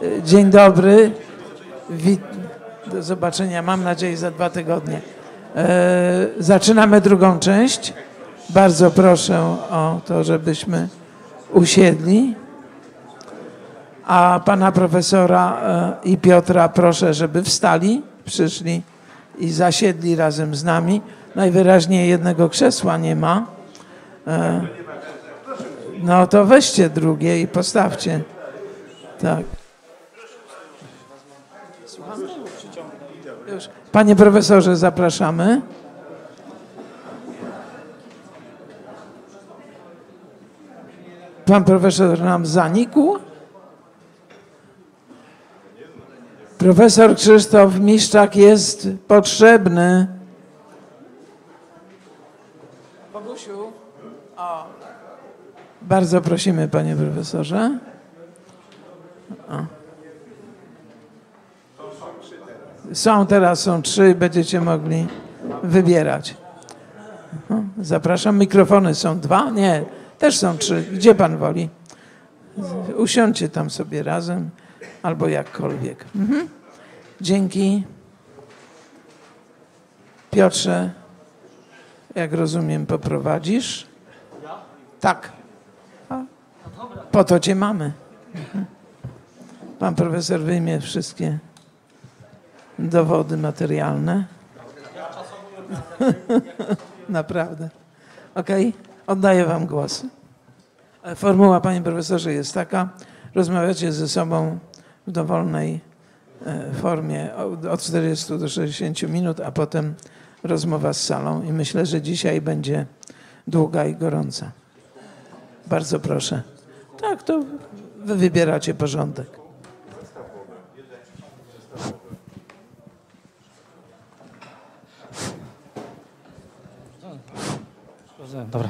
Dzień dobry. Do zobaczenia, mam nadzieję, za 2 tygodnie. Zaczynamy drugą część. Bardzo proszę o to, żebyśmy usiedli. A pana profesora i Piotra proszę, żeby wstali, przyszli i zasiedli razem z nami. Najwyraźniej jednego krzesła nie ma. No to weźcie drugie i postawcie. Tak. Już. Panie profesorze, zapraszamy. Pan profesor nam zanikł. Profesor Krzysztof Miszczak jest potrzebny. Bogusiu. O. Bardzo prosimy, panie profesorze. O. Są 3, będziecie mogli wybierać. Zapraszam, mikrofony są 2? Nie, też są 3. Gdzie pan woli? Usiądźcie tam sobie razem albo jakkolwiek. Dzięki. Piotrze, jak rozumiem, poprowadzisz? Tak. Po to cię mamy. Pan profesor wyjmie wszystkie dowody materialne. Naprawdę. Okej, oddaję wam głos. Formuła, panie profesorze, jest taka. Rozmawiacie ze sobą w dowolnej formie od 40 do 60 minut, a potem rozmowa z salą. I myślę, że dzisiaj będzie długa i gorąca. Bardzo proszę. Tak, to wy wybieracie porządek. Dobra.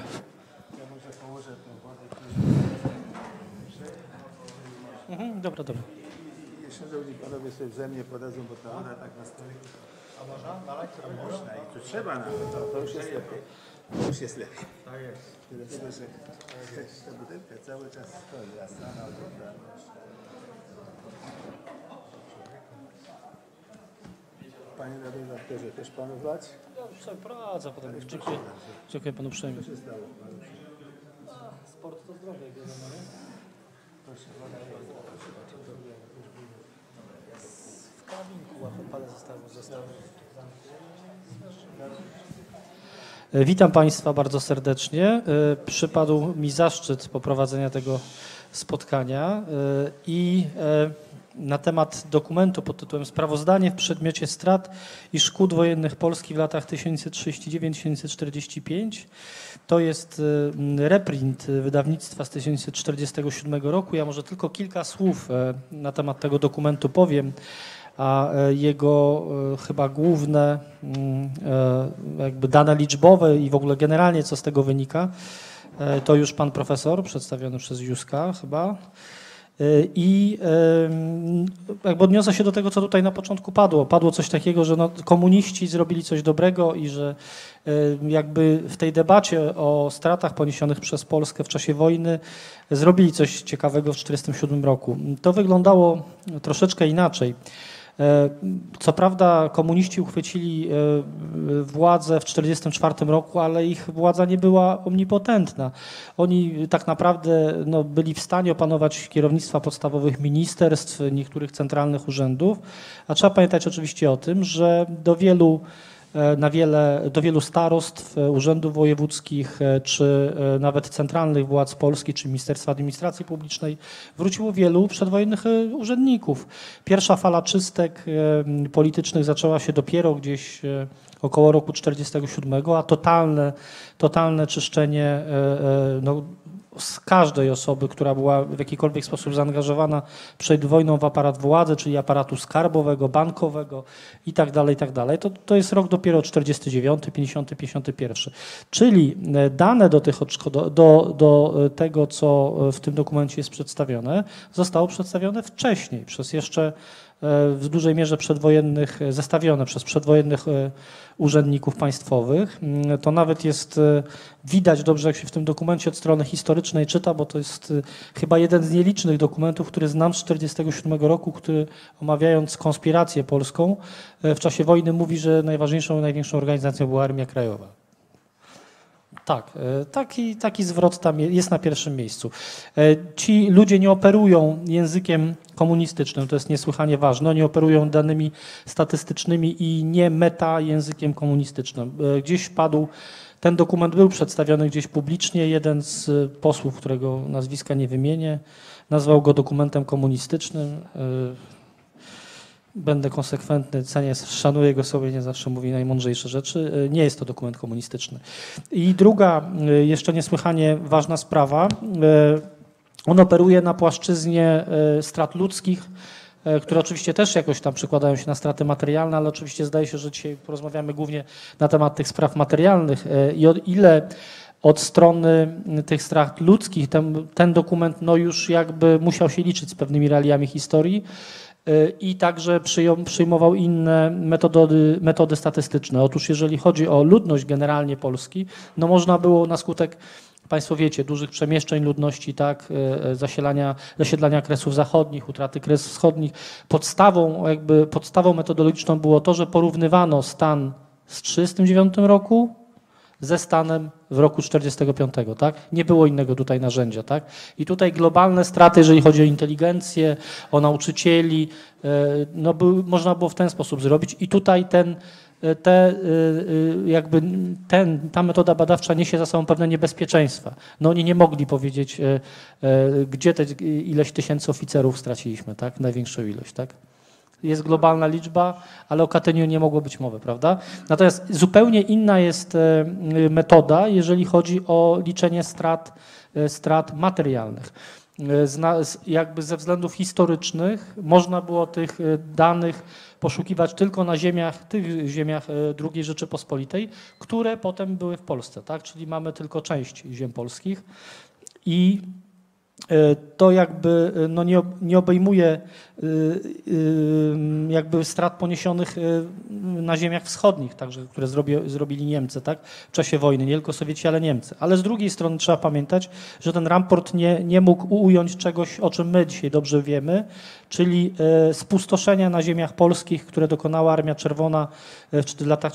Dobra. Jeszcze panowie sobie wzajemnie podadzą, bo ta woda tak na stole. A można? Nalać? Można i to trzeba nawet. To już jest lepiej. To już jest lepiej. Tak jest. Dlatego, że ta butelka cały czas stoi, a strona ogląda. Panie redaktorze, też panu wlać? Ja sobie pracę potem. Dziękuję panu uprzejmie. Co się stało? Sport to zdrowie, nie? Proszę. W karabinku łapopale zostały. Witam Państwa bardzo serdecznie. Przypadł mi zaszczyt poprowadzenia tego spotkania i na temat dokumentu pod tytułem Sprawozdanie w przedmiocie strat i szkód wojennych Polski w latach 1939-1945. To jest reprint wydawnictwa z 1947 roku. Ja może tylko kilka słów na temat tego dokumentu powiem, a jego chyba główne jakby dane liczbowe i w ogóle generalnie co z tego wynika, to już pan profesor przedstawiony przez Józka chyba. I jakby odniosę się do tego, co tutaj na początku padło. Padło coś takiego, że no, komuniści zrobili coś dobrego i że jakby w tej debacie o stratach poniesionych przez Polskę w czasie wojny zrobili coś ciekawego w 1947 roku. To wyglądało troszeczkę inaczej. Co prawda komuniści uchwycili władzę w 1944 roku, ale ich władza nie była omnipotentna. Oni tak naprawdę no, byli w stanie opanować kierownictwa podstawowych ministerstw, niektórych centralnych urzędów, a trzeba pamiętać oczywiście o tym, że do wielu starostw, urzędów wojewódzkich, czy nawet centralnych władz Polski, czy Ministerstwa Administracji Publicznej wróciło wielu przedwojennych urzędników. Pierwsza fala czystek politycznych zaczęła się dopiero gdzieś około roku 1947, a totalne czyszczenie no, z każdej osoby, która była w jakikolwiek sposób zaangażowana przed wojną w aparat władzy, czyli aparatu skarbowego, bankowego i tak dalej. To jest rok dopiero 49, 50, 51. Czyli dane do tego, co w tym dokumencie jest przedstawione, zostało przedstawione wcześniej, przez jeszcze w dużej mierze przedwojennych, zestawione przez przedwojennych urzędników państwowych. To nawet jest widać dobrze, jak się w tym dokumencie od strony historycznej czyta, bo to jest chyba jeden z nielicznych dokumentów, który znam z 1947 roku, który omawiając konspirację polską w czasie wojny mówi, że największą organizacją była Armia Krajowa. Tak, taki zwrot tam jest na pierwszym miejscu. Ci ludzie nie operują językiem komunistycznym, to jest niesłychanie ważne, nie operują danymi statystycznymi i nie meta językiem komunistycznym. Gdzieś padł, ten dokument był przedstawiony gdzieś publicznie, jeden z posłów, którego nazwiska nie wymienię, nazwał go dokumentem komunistycznym. Będę konsekwentny, cenię, szanuję go sobie, nie zawsze mówi najmądrzejsze rzeczy. Nie jest to dokument komunistyczny. I druga, jeszcze niesłychanie ważna sprawa, on operuje na płaszczyźnie strat ludzkich, które oczywiście też jakoś tam przekładają się na straty materialne, ale oczywiście zdaje się, że dzisiaj porozmawiamy głównie na temat tych spraw materialnych i o ile od strony tych strat ludzkich ten dokument no już jakby musiał się liczyć z pewnymi realiami historii, i także przyjmował inne metody statystyczne. Otóż jeżeli chodzi o ludność generalnie Polski, no można było na skutek, państwo wiecie, dużych przemieszczeń ludności, tak, zasiedlania Kresów Zachodnich, utraty Kresów Wschodnich, podstawą metodologiczną było to, że porównywano stan z 1939 roku ze stanem w roku 1945, tak? Nie było innego tutaj narzędzia, tak? I tutaj globalne straty, jeżeli chodzi o inteligencję, o nauczycieli, no można było w ten sposób zrobić i tutaj ta metoda badawcza niesie za sobą pewne niebezpieczeństwa. No oni nie mogli powiedzieć, gdzie te ileś tysięcy oficerów straciliśmy, tak? Największą ilość, tak? Jest globalna liczba, ale o Katyniu nie mogło być mowy, prawda? Natomiast zupełnie inna jest metoda, jeżeli chodzi o liczenie strat materialnych. Jakby ze względów historycznych można było tych danych poszukiwać tylko na tych ziemiach II Rzeczypospolitej, które potem były w Polsce, tak? Czyli mamy tylko część ziem polskich i to jakby no nie obejmuje jakby strat poniesionych na ziemiach wschodnich, także, które zrobili Niemcy, tak, w czasie wojny, nie tylko Sowieci, ale Niemcy. Ale z drugiej strony trzeba pamiętać, że ten raport nie mógł ująć czegoś, o czym my dzisiaj dobrze wiemy, czyli spustoszenia na ziemiach polskich, które dokonała Armia Czerwona w latach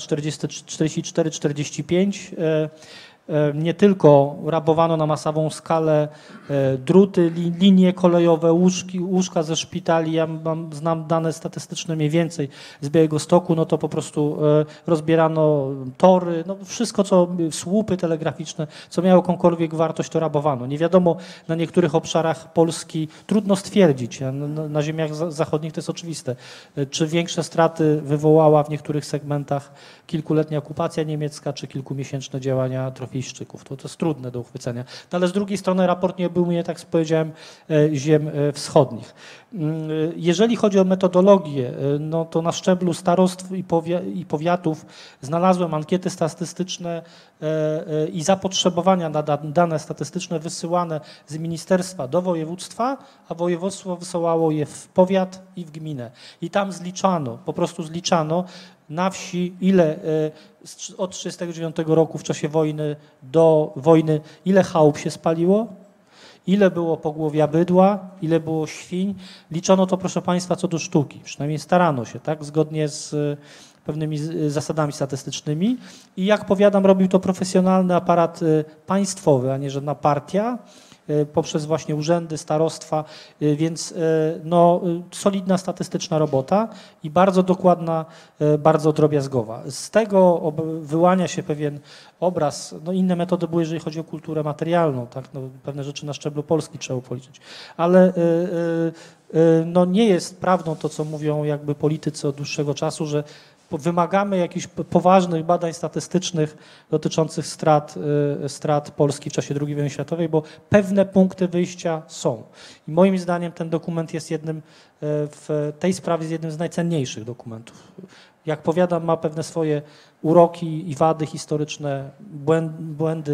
44-45. Nie tylko rabowano na masową skalę druty, linie kolejowe, łóżka ze szpitali. Ja znam dane statystyczne mniej więcej z Białegostoku, no to po prostu rozbierano tory, no wszystko, słupy telegraficzne, co miało jakąkolwiek wartość, to rabowano. Nie wiadomo, na niektórych obszarach Polski trudno stwierdzić, na ziemiach zachodnich to jest oczywiste, czy większe straty wywołała w niektórych segmentach kilkuletnia okupacja niemiecka, czy kilkumiesięczne działania trofejszczyków. To jest trudne do uchwycenia. No ale z drugiej strony raport nie obejmuje, tak jak powiedziałem, ziem wschodnich. Jeżeli chodzi o metodologię, no to na szczeblu starostw i powiatów znalazłem ankiety statystyczne i zapotrzebowania na dane statystyczne wysyłane z ministerstwa do województwa, a województwo wysyłało je w powiat i w gminę. I tam po prostu zliczano na wsi, ile od 1939 roku w czasie wojny do wojny, ile chałup się spaliło, ile było pogłowia bydła, ile było świń. Liczono to, proszę Państwa, co do sztuki. Przynajmniej starano się, tak, zgodnie z pewnymi zasadami statystycznymi. I jak powiadam, robił to profesjonalny aparat państwowy, a nie żadna partia, poprzez właśnie urzędy, starostwa, więc no, solidna statystyczna robota i bardzo dokładna, bardzo drobiazgowa. Z tego wyłania się pewien obraz, no inne metody były, jeżeli chodzi o kulturę materialną, tak? No, pewne rzeczy na szczeblu Polski trzeba policzyć, ale no, nie jest prawdą to, co mówią jakby politycy od dłuższego czasu, że wymagamy jakichś poważnych badań statystycznych dotyczących strat Polski w czasie II wojny światowej, bo pewne punkty wyjścia są. I moim zdaniem ten dokument jest w tej sprawie jest jednym z najcenniejszych dokumentów. Jak powiadam, ma pewne swoje uroki i wady historyczne, błędy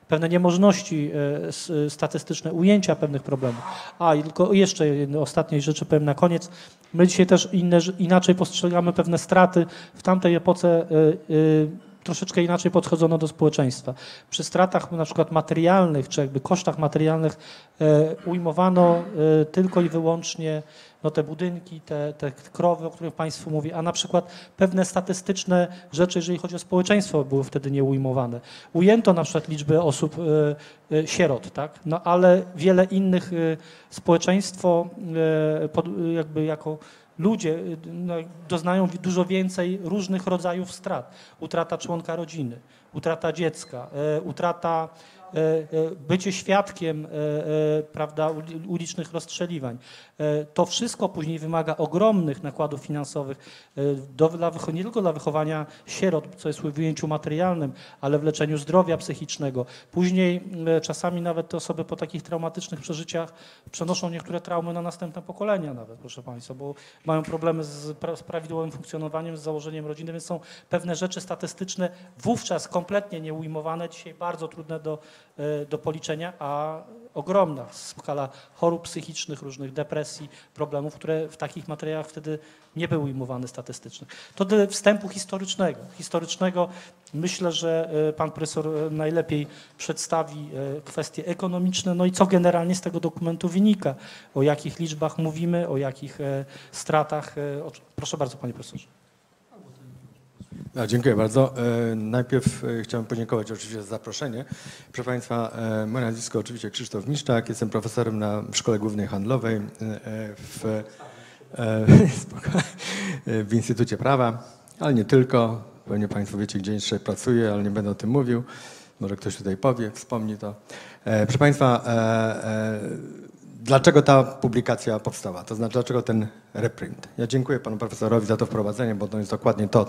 pewne niemożności statystyczne ujęcia pewnych problemów. I tylko jeszcze ostatniej rzeczy powiem na koniec. My dzisiaj też inaczej postrzegamy pewne straty. W tamtej epoce troszeczkę inaczej podchodzono do społeczeństwa. Przy stratach na przykład materialnych, czy jakby kosztach materialnych ujmowano tylko i wyłącznie te budynki, te krowy, o których Państwu mówię, a na przykład pewne statystyczne rzeczy, jeżeli chodzi o społeczeństwo, były wtedy nieujmowane. Ujęto na przykład liczbę osób sierot, tak? Ale wiele innych społeczeństwo jakby jako ludzie doznają dużo więcej różnych rodzajów strat. Utrata członka rodziny, utrata dziecka, utrata bycie świadkiem, prawda, ulicznych rozstrzeliwań. To wszystko później wymaga ogromnych nakładów finansowych nie tylko dla wychowania sierot, co jest w ujęciu materialnym, ale w leczeniu zdrowia psychicznego. Później czasami nawet te osoby po takich traumatycznych przeżyciach przenoszą niektóre traumy na następne pokolenia nawet, proszę Państwa, bo mają problemy z prawidłowym funkcjonowaniem, z założeniem rodziny, więc są pewne rzeczy statystyczne wówczas kompletnie nieujmowane, dzisiaj bardzo trudne do policzenia, a ogromna skala chorób psychicznych, różnych depresji, problemów, które w takich materiałach wtedy nie były ujmowane statystycznie. To do wstępu historycznego. Myślę, że pan profesor najlepiej przedstawi kwestie ekonomiczne, no i co generalnie z tego dokumentu wynika, o jakich liczbach mówimy, o jakich stratach. Proszę bardzo, panie profesorze. Dziękuję bardzo. Najpierw chciałem podziękować oczywiście za zaproszenie. Proszę Państwa, moje nazwisko oczywiście Krzysztof Miszczak, jestem profesorem w Szkole Głównej Handlowej w Instytucie Prawa, ale nie tylko. Pewnie Państwo wiecie, gdzie jeszcze pracuję, ale nie będę o tym mówił. Może ktoś tutaj powie, wspomni to. Proszę Państwa, dlaczego ta publikacja powstała? To znaczy, dlaczego ten reprint? Ja dziękuję panu profesorowi za to wprowadzenie, bo to jest dokładnie to,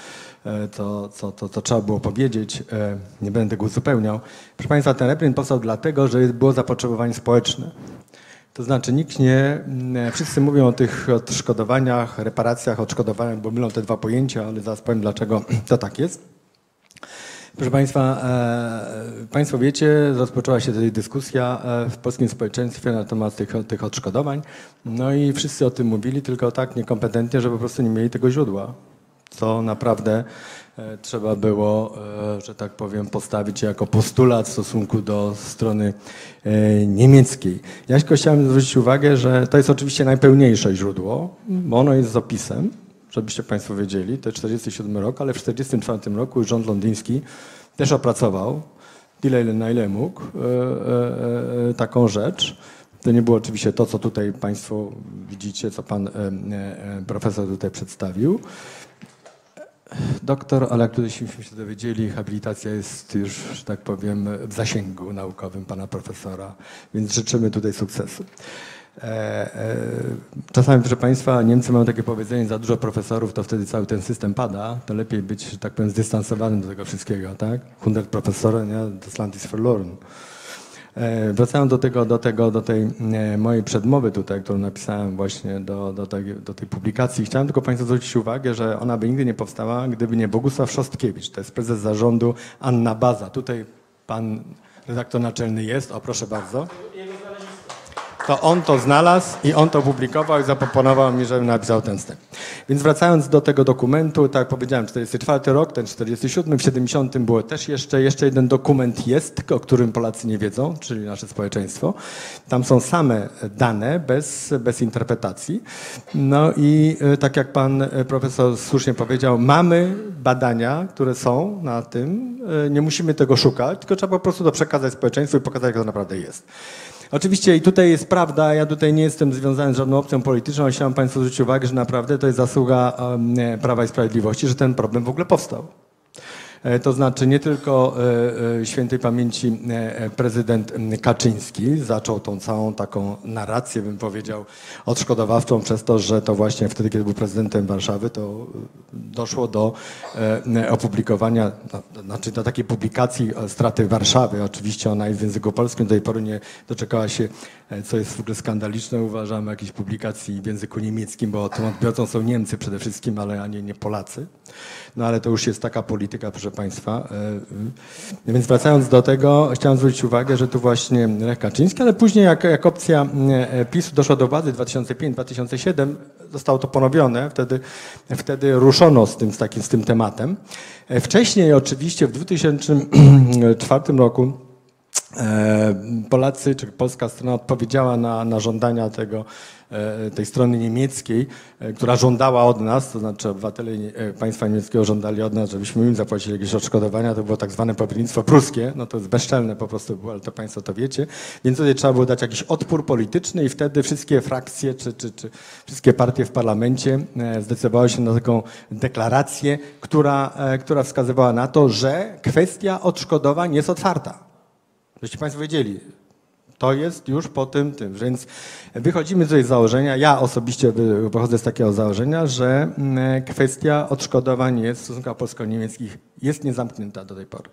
co trzeba było powiedzieć. Nie będę tego uzupełniał. Proszę Państwa, ten reprint powstał dlatego, że było zapotrzebowanie społeczne. To znaczy wszyscy mówią o tych odszkodowaniach, reparacjach, odszkodowaniach, bo mylą te dwa pojęcia, ale zaraz powiem, dlaczego to tak jest. Proszę Państwa, Państwo wiecie, rozpoczęła się tutaj dyskusja w polskim społeczeństwie na temat tych odszkodowań. No i wszyscy o tym mówili, tylko tak niekompetentnie, że po prostu nie mieli tego źródła. Co naprawdę trzeba było, że tak powiem, postawić jako postulat w stosunku do strony niemieckiej. Ja tylko chciałem zwrócić uwagę, że to jest oczywiście najpełniejsze źródło, bo ono jest z opisem, żebyście Państwo wiedzieli, to jest 1947 rok, ale w 1944 roku rząd londyński też opracował, na ile mógł, taką rzecz. To nie było oczywiście to, co tutaj Państwo widzicie, co pan profesor tutaj przedstawił. Doktor, ale jak tudyśmy się dowiedzieli, habilitacja jest już, że tak powiem, w zasięgu naukowym pana profesora, więc życzymy tutaj sukcesu. Czasami, proszę Państwa, Niemcy mają takie powiedzenie, za dużo profesorów, to wtedy cały ten system pada, to lepiej być, że tak powiem, zdystansowanym do tego wszystkiego, tak? 100 profesorów, nie? Das Land ist verloren. Wracając do tej mojej przedmowy tutaj, którą napisałem właśnie do tej publikacji, chciałem tylko Państwu zwrócić uwagę, że ona by nigdy nie powstała, gdyby nie Bogusław Szostkiewicz, to jest prezes zarządu Anna Baza. Tutaj pan redaktor naczelny jest, o proszę bardzo. To on to znalazł i on to publikował i zaproponował mi, żebym napisał ten wstęp. Więc wracając do tego dokumentu, tak jak powiedziałem, 44 rok, ten 47, w 70 było też jeszcze jeden dokument jest, o którym Polacy nie wiedzą, czyli nasze społeczeństwo. Tam są same dane, bez interpretacji. No i tak jak pan profesor słusznie powiedział, mamy badania, które są na tym, nie musimy tego szukać, tylko trzeba po prostu to przekazać społeczeństwu i pokazać, jak to naprawdę jest. Oczywiście i tutaj jest prawda, ja tutaj nie jestem związany z żadną opcją polityczną, ale chciałem Państwu zwrócić uwagę, że naprawdę to jest zasługa Prawa i Sprawiedliwości, że ten problem w ogóle powstał. To znaczy nie tylko świętej pamięci prezydent Kaczyński zaczął tą całą taką narrację, bym powiedział, odszkodowawczą przez to, że to właśnie wtedy, kiedy był prezydentem Warszawy, to doszło do opublikowania, znaczy do takiej publikacji straty Warszawy. Oczywiście ona jest w języku polskim, do tej pory nie doczekała się co jest w ogóle skandaliczne, uważam, jakiejś publikacji w języku niemieckim, bo tym odbiorcą są Niemcy przede wszystkim, ale nie Polacy. No ale to już jest taka polityka, proszę Państwa. Więc wracając do tego, chciałem zwrócić uwagę, że tu właśnie Lech Kaczyński, ale później jak opcja PiS-u doszła do władzy 2005-2007, zostało to ponowione, wtedy ruszono z tym tematem. Wcześniej oczywiście w 2004 roku Polacy, czy polska strona odpowiedziała na żądania tej strony niemieckiej, która żądała od nas, to znaczy obywatele państwa niemieckiego żądali od nas, żebyśmy im zapłacili jakieś odszkodowania, to było tak zwane papiernictwo pruskie, no to jest bezczelne po prostu było, ale to Państwo to wiecie, więc tutaj trzeba było dać jakiś odpór polityczny i wtedy wszystkie frakcje, czy wszystkie partie w parlamencie zdecydowały się na taką deklarację, która wskazywała na to, że kwestia odszkodowań jest otwarta. Żeście Państwo wiedzieli, to jest już po tym, więc wychodzimy tutaj z założenia, ja osobiście wychodzę z takiego założenia, że kwestia odszkodowań w stosunkach polsko-niemieckich jest niezamknięta do tej pory.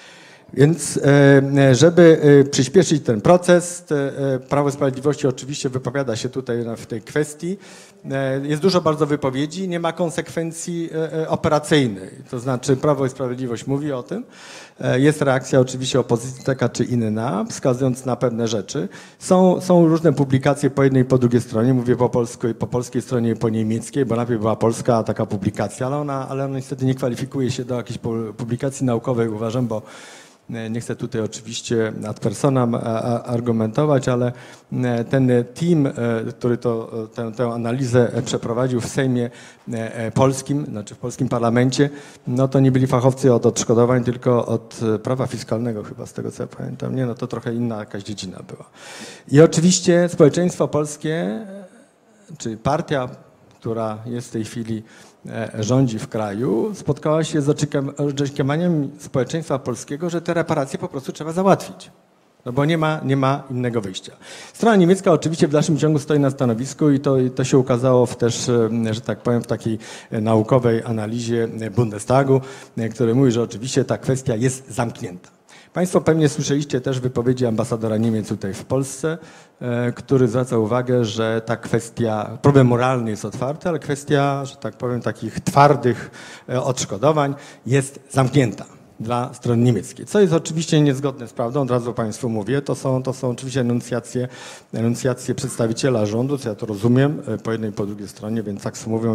Więc żeby przyspieszyć ten proces, Prawo i Sprawiedliwości oczywiście wypowiada się tutaj w tej kwestii. Jest dużo bardzo wypowiedzi, nie ma konsekwencji operacyjnej. To znaczy Prawo i Sprawiedliwość mówi o tym. Jest reakcja oczywiście opozycji taka czy inna, wskazując na pewne rzeczy. Są różne publikacje po jednej i po drugiej stronie. Mówię po polsku, po polskiej stronie i po niemieckiej, bo najpierw była polska taka publikacja, ale ona niestety nie kwalifikuje się do jakiejś publikacji naukowej, uważam, bo nie chcę tutaj oczywiście ad personam argumentować, ale ten team, który tę analizę przeprowadził w Sejmie polskim, znaczy w polskim parlamencie, no to nie byli fachowcy od odszkodowań, tylko od prawa fiskalnego chyba, z tego co ja pamiętam. Nie, no to trochę inna jakaś dziedzina była. I oczywiście społeczeństwo polskie, czy partia, która jest w tej chwili rządzi w kraju, spotkała się z oczekiwaniem społeczeństwa polskiego, że te reparacje po prostu trzeba załatwić. No bo nie ma innego wyjścia. Strona niemiecka oczywiście w dalszym ciągu stoi na stanowisku i to się ukazało też, że tak powiem, w takiej naukowej analizie Bundestagu, który mówi, że oczywiście ta kwestia jest zamknięta. Państwo pewnie słyszeliście też wypowiedzi ambasadora Niemiec tutaj w Polsce, który zwraca uwagę, że ta kwestia, problem moralny jest otwarty, ale kwestia, że tak powiem, takich twardych odszkodowań jest zamknięta dla strony niemieckiej. Co jest oczywiście niezgodne z prawdą, od razu Państwu mówię, to są oczywiście enuncjacje przedstawiciela rządu, co ja to rozumiem, po jednej i po drugiej stronie, więc tak mówią,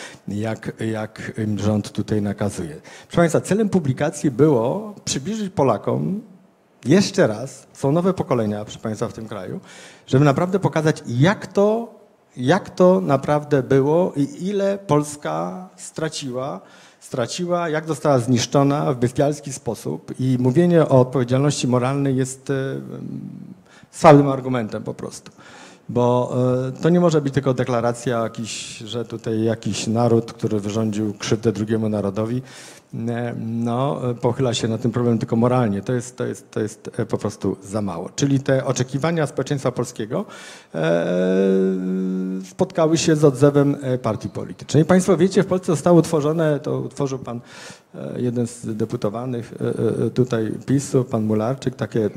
jak im rząd tutaj nakazuje. Proszę Państwa, celem publikacji było przybliżyć Polakom jeszcze raz, są nowe pokolenia, proszę Państwa, w tym kraju, żeby naprawdę pokazać, jak to naprawdę było i ile Polska straciła, jak została zniszczona w bestialski sposób i mówienie o odpowiedzialności moralnej jest słabym argumentem po prostu. Bo to nie może być tylko deklaracja że tutaj jakiś naród, który wyrządził krzywdę drugiemu narodowi, pochyla się na tym problem tylko moralnie. To jest po prostu za mało. Czyli te oczekiwania społeczeństwa polskiego spotkały się z odzewem partii politycznej. Państwo wiecie, w Polsce zostało utworzone, to utworzył pan jeden z deputowanych tutaj PiS-u, pan Mularczyk,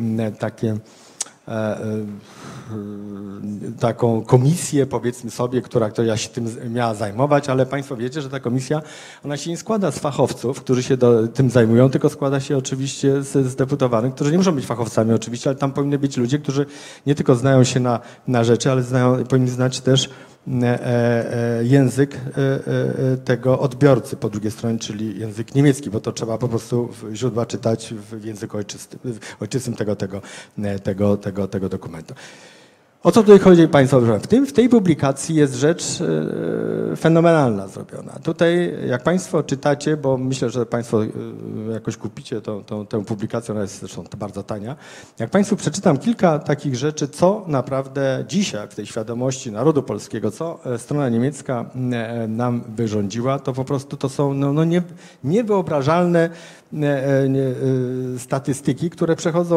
taką komisję, powiedzmy sobie, która się tym miała zajmować, ale Państwo wiecie, że ta komisja, ona się nie składa z fachowców, którzy się tym zajmują, tylko składa się oczywiście z deputowanych, którzy nie muszą być fachowcami oczywiście, ale tam powinny być ludzie, którzy nie tylko znają się na rzeczy, ale powinni znać też język tego odbiorcy po drugiej stronie, czyli język niemiecki, bo to trzeba po prostu źródła czytać w języku ojczystym tego dokumentu. O co tutaj chodzi Państwo? W tej publikacji jest rzecz fenomenalna zrobiona. Tutaj jak Państwo czytacie, bo myślę, że Państwo jakoś kupicie tę publikację, ona jest zresztą bardzo tania. Jak Państwu przeczytam kilka takich rzeczy, co naprawdę dzisiaj w tej świadomości narodu polskiego, co strona niemiecka nam wyrządziła, to po prostu to są niewyobrażalne statystyki, które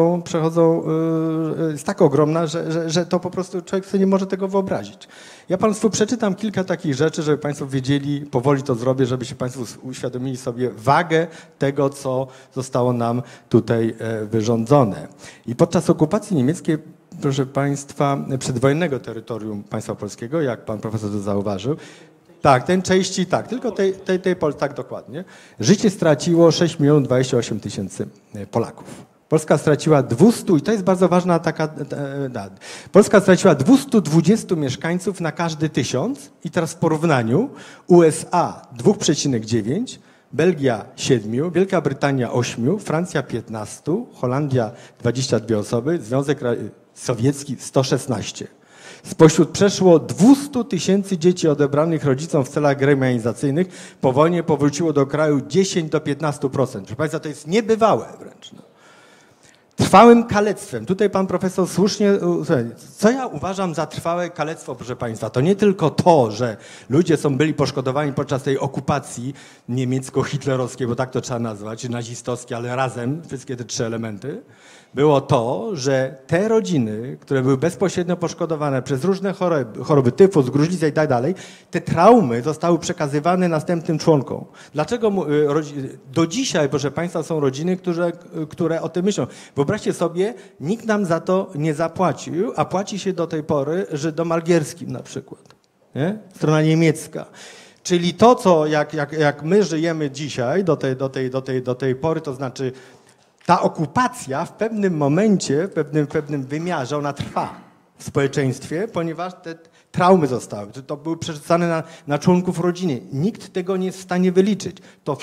jest tak ogromna, że to po prostu człowiek sobie nie może tego wyobrazić. Ja Państwu przeczytam kilka takich rzeczy, żeby Państwo wiedzieli, powoli to zrobię, żebyście Państwo uświadomili sobie wagę tego, co zostało nam tutaj wyrządzone. I podczas okupacji niemieckiej proszę Państwa, przedwojennego terytorium państwa polskiego, jak pan profesor to zauważył. Tak, ten części, tak, tylko tej tak dokładnie. Życie straciło 6 028 000 Polaków. Polska straciła 200, i to jest bardzo ważna taka, Polska straciła 220 mieszkańców na każdy 1000 i teraz w porównaniu USA 2,9, Belgia 7, Wielka Brytania 8, Francja 15, Holandia 22 osoby, Związek Sowiecki 116. Spośród przeszło 200 000 dzieci odebranych rodzicom w celach gremializacyjnych po wojnie powróciło do kraju 10 do 15%. Proszę Państwa, to jest niebywałe wręcz. Trwałym kalectwem. Tutaj pan profesor słusznie, co ja uważam za trwałe kalectwo, proszę Państwa, to nie tylko to, że ludzie byli poszkodowani podczas tej okupacji niemiecko-hitlerowskiej, bo tak to trzeba nazwać, czy nazistowskiej, ale razem, wszystkie te 3 elementy, było to, że te rodziny, które były bezpośrednio poszkodowane przez różne choroby, tyfus, gruźlicę i tak dalej, te traumy zostały przekazywane następnym członkom. Dlaczego do dzisiaj, proszę Państwa, są rodziny, które o tym myślą? Wyobraźcie sobie, nikt nam za to nie zapłacił, a płaci się do tej pory Żydom algierskim na przykład. Nie? Strona niemiecka. Czyli to, co jak my żyjemy dzisiaj do tej pory, to znaczy ta okupacja w pewnym momencie, w pewnym wymiarze, ona trwa w społeczeństwie, ponieważ te traumy zostały, to były przerzucane na członków rodziny. Nikt tego nie jest w stanie wyliczyć.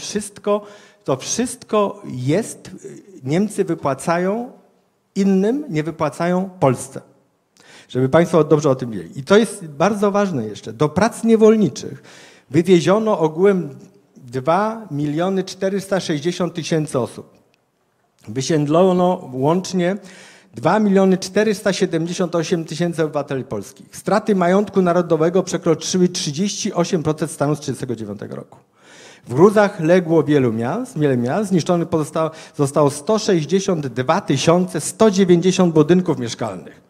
To wszystko jest, Niemcy wypłacają innym, nie wypłacają Polsce. Żeby Państwo dobrze o tym wiedzieli. I to jest bardzo ważne jeszcze. Do prac niewolniczych wywieziono ogółem 2 460 000 osób. Wysiedlono łącznie 2 478 000 obywateli polskich. Straty majątku narodowego przekroczyły 38% stanu z 1939 roku. W gruzach legło wiele miast, zniszczonych zostało 162 190 budynków mieszkalnych.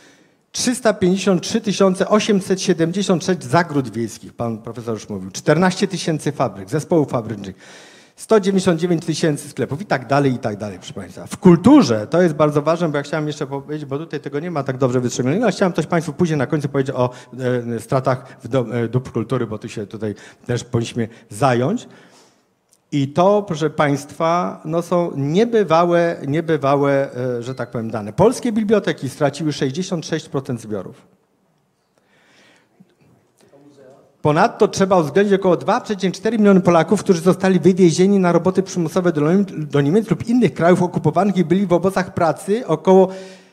353 876 zagród wiejskich, pan profesor już mówił, 14 000 fabryk, zespołów fabrycznych, 199 000 sklepów i tak dalej, proszę Państwa. W kulturze, to jest bardzo ważne, bo ja chciałem jeszcze powiedzieć, bo tutaj tego nie ma tak dobrze wystrzeżonego, ale chciałem coś Państwu później na końcu powiedzieć o stratach dóbr kultury, bo tu się tutaj też powinniśmy zająć. I to, proszę Państwa, są niebywałe, że tak powiem, dane. Polskie biblioteki straciły 66% zbiorów. Ponadto trzeba uwzględnić około 2,4 miliony Polaków, którzy zostali wywiezieni na roboty przymusowe do Niemiec lub innych krajów okupowanych i byli w obozach pracy. Około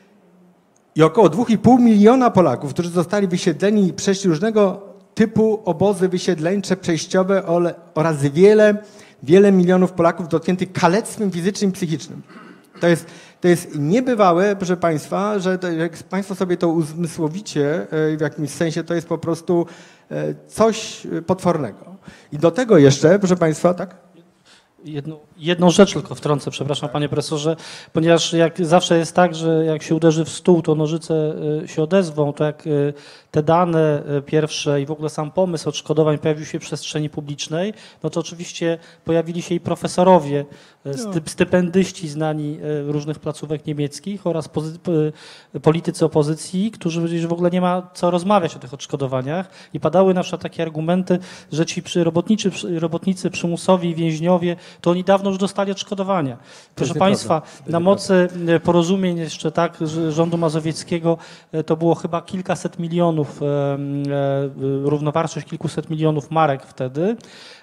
2,5 miliona Polaków, którzy zostali wysiedleni i przeszli różnego typu obozy wysiedleńcze, przejściowe oraz wiele milionów Polaków dotkniętych kalectwem fizycznym i psychicznym. To jest niebywałe, proszę Państwa, że jak Państwo sobie to uzmysłowicie w jakimś sensie, to jest po prostu coś potwornego. I do tego jeszcze, proszę Państwa, tak? Jedną rzecz tylko wtrącę, przepraszam panie profesorze, ponieważ jak zawsze jest tak, że jak się uderzy w stół, to nożyce się odezwą, to jak te dane pierwsze i w ogóle sam pomysł odszkodowań pojawił się w przestrzeni publicznej, no to oczywiście pojawili się i profesorowie, stypendyści znani różnych placówek niemieckich oraz politycy opozycji, którzy powiedzieli, że w ogóle nie ma co rozmawiać o tych odszkodowaniach i padały na przykład takie argumenty, że ci robotnicy przymusowi i więźniowie, to oni dawno już dostali odszkodowania. Proszę Państwa, na mocy porozumień jeszcze tak rządu mazowieckiego to było chyba kilkaset milionów, równowartość kilkuset milionów marek wtedy.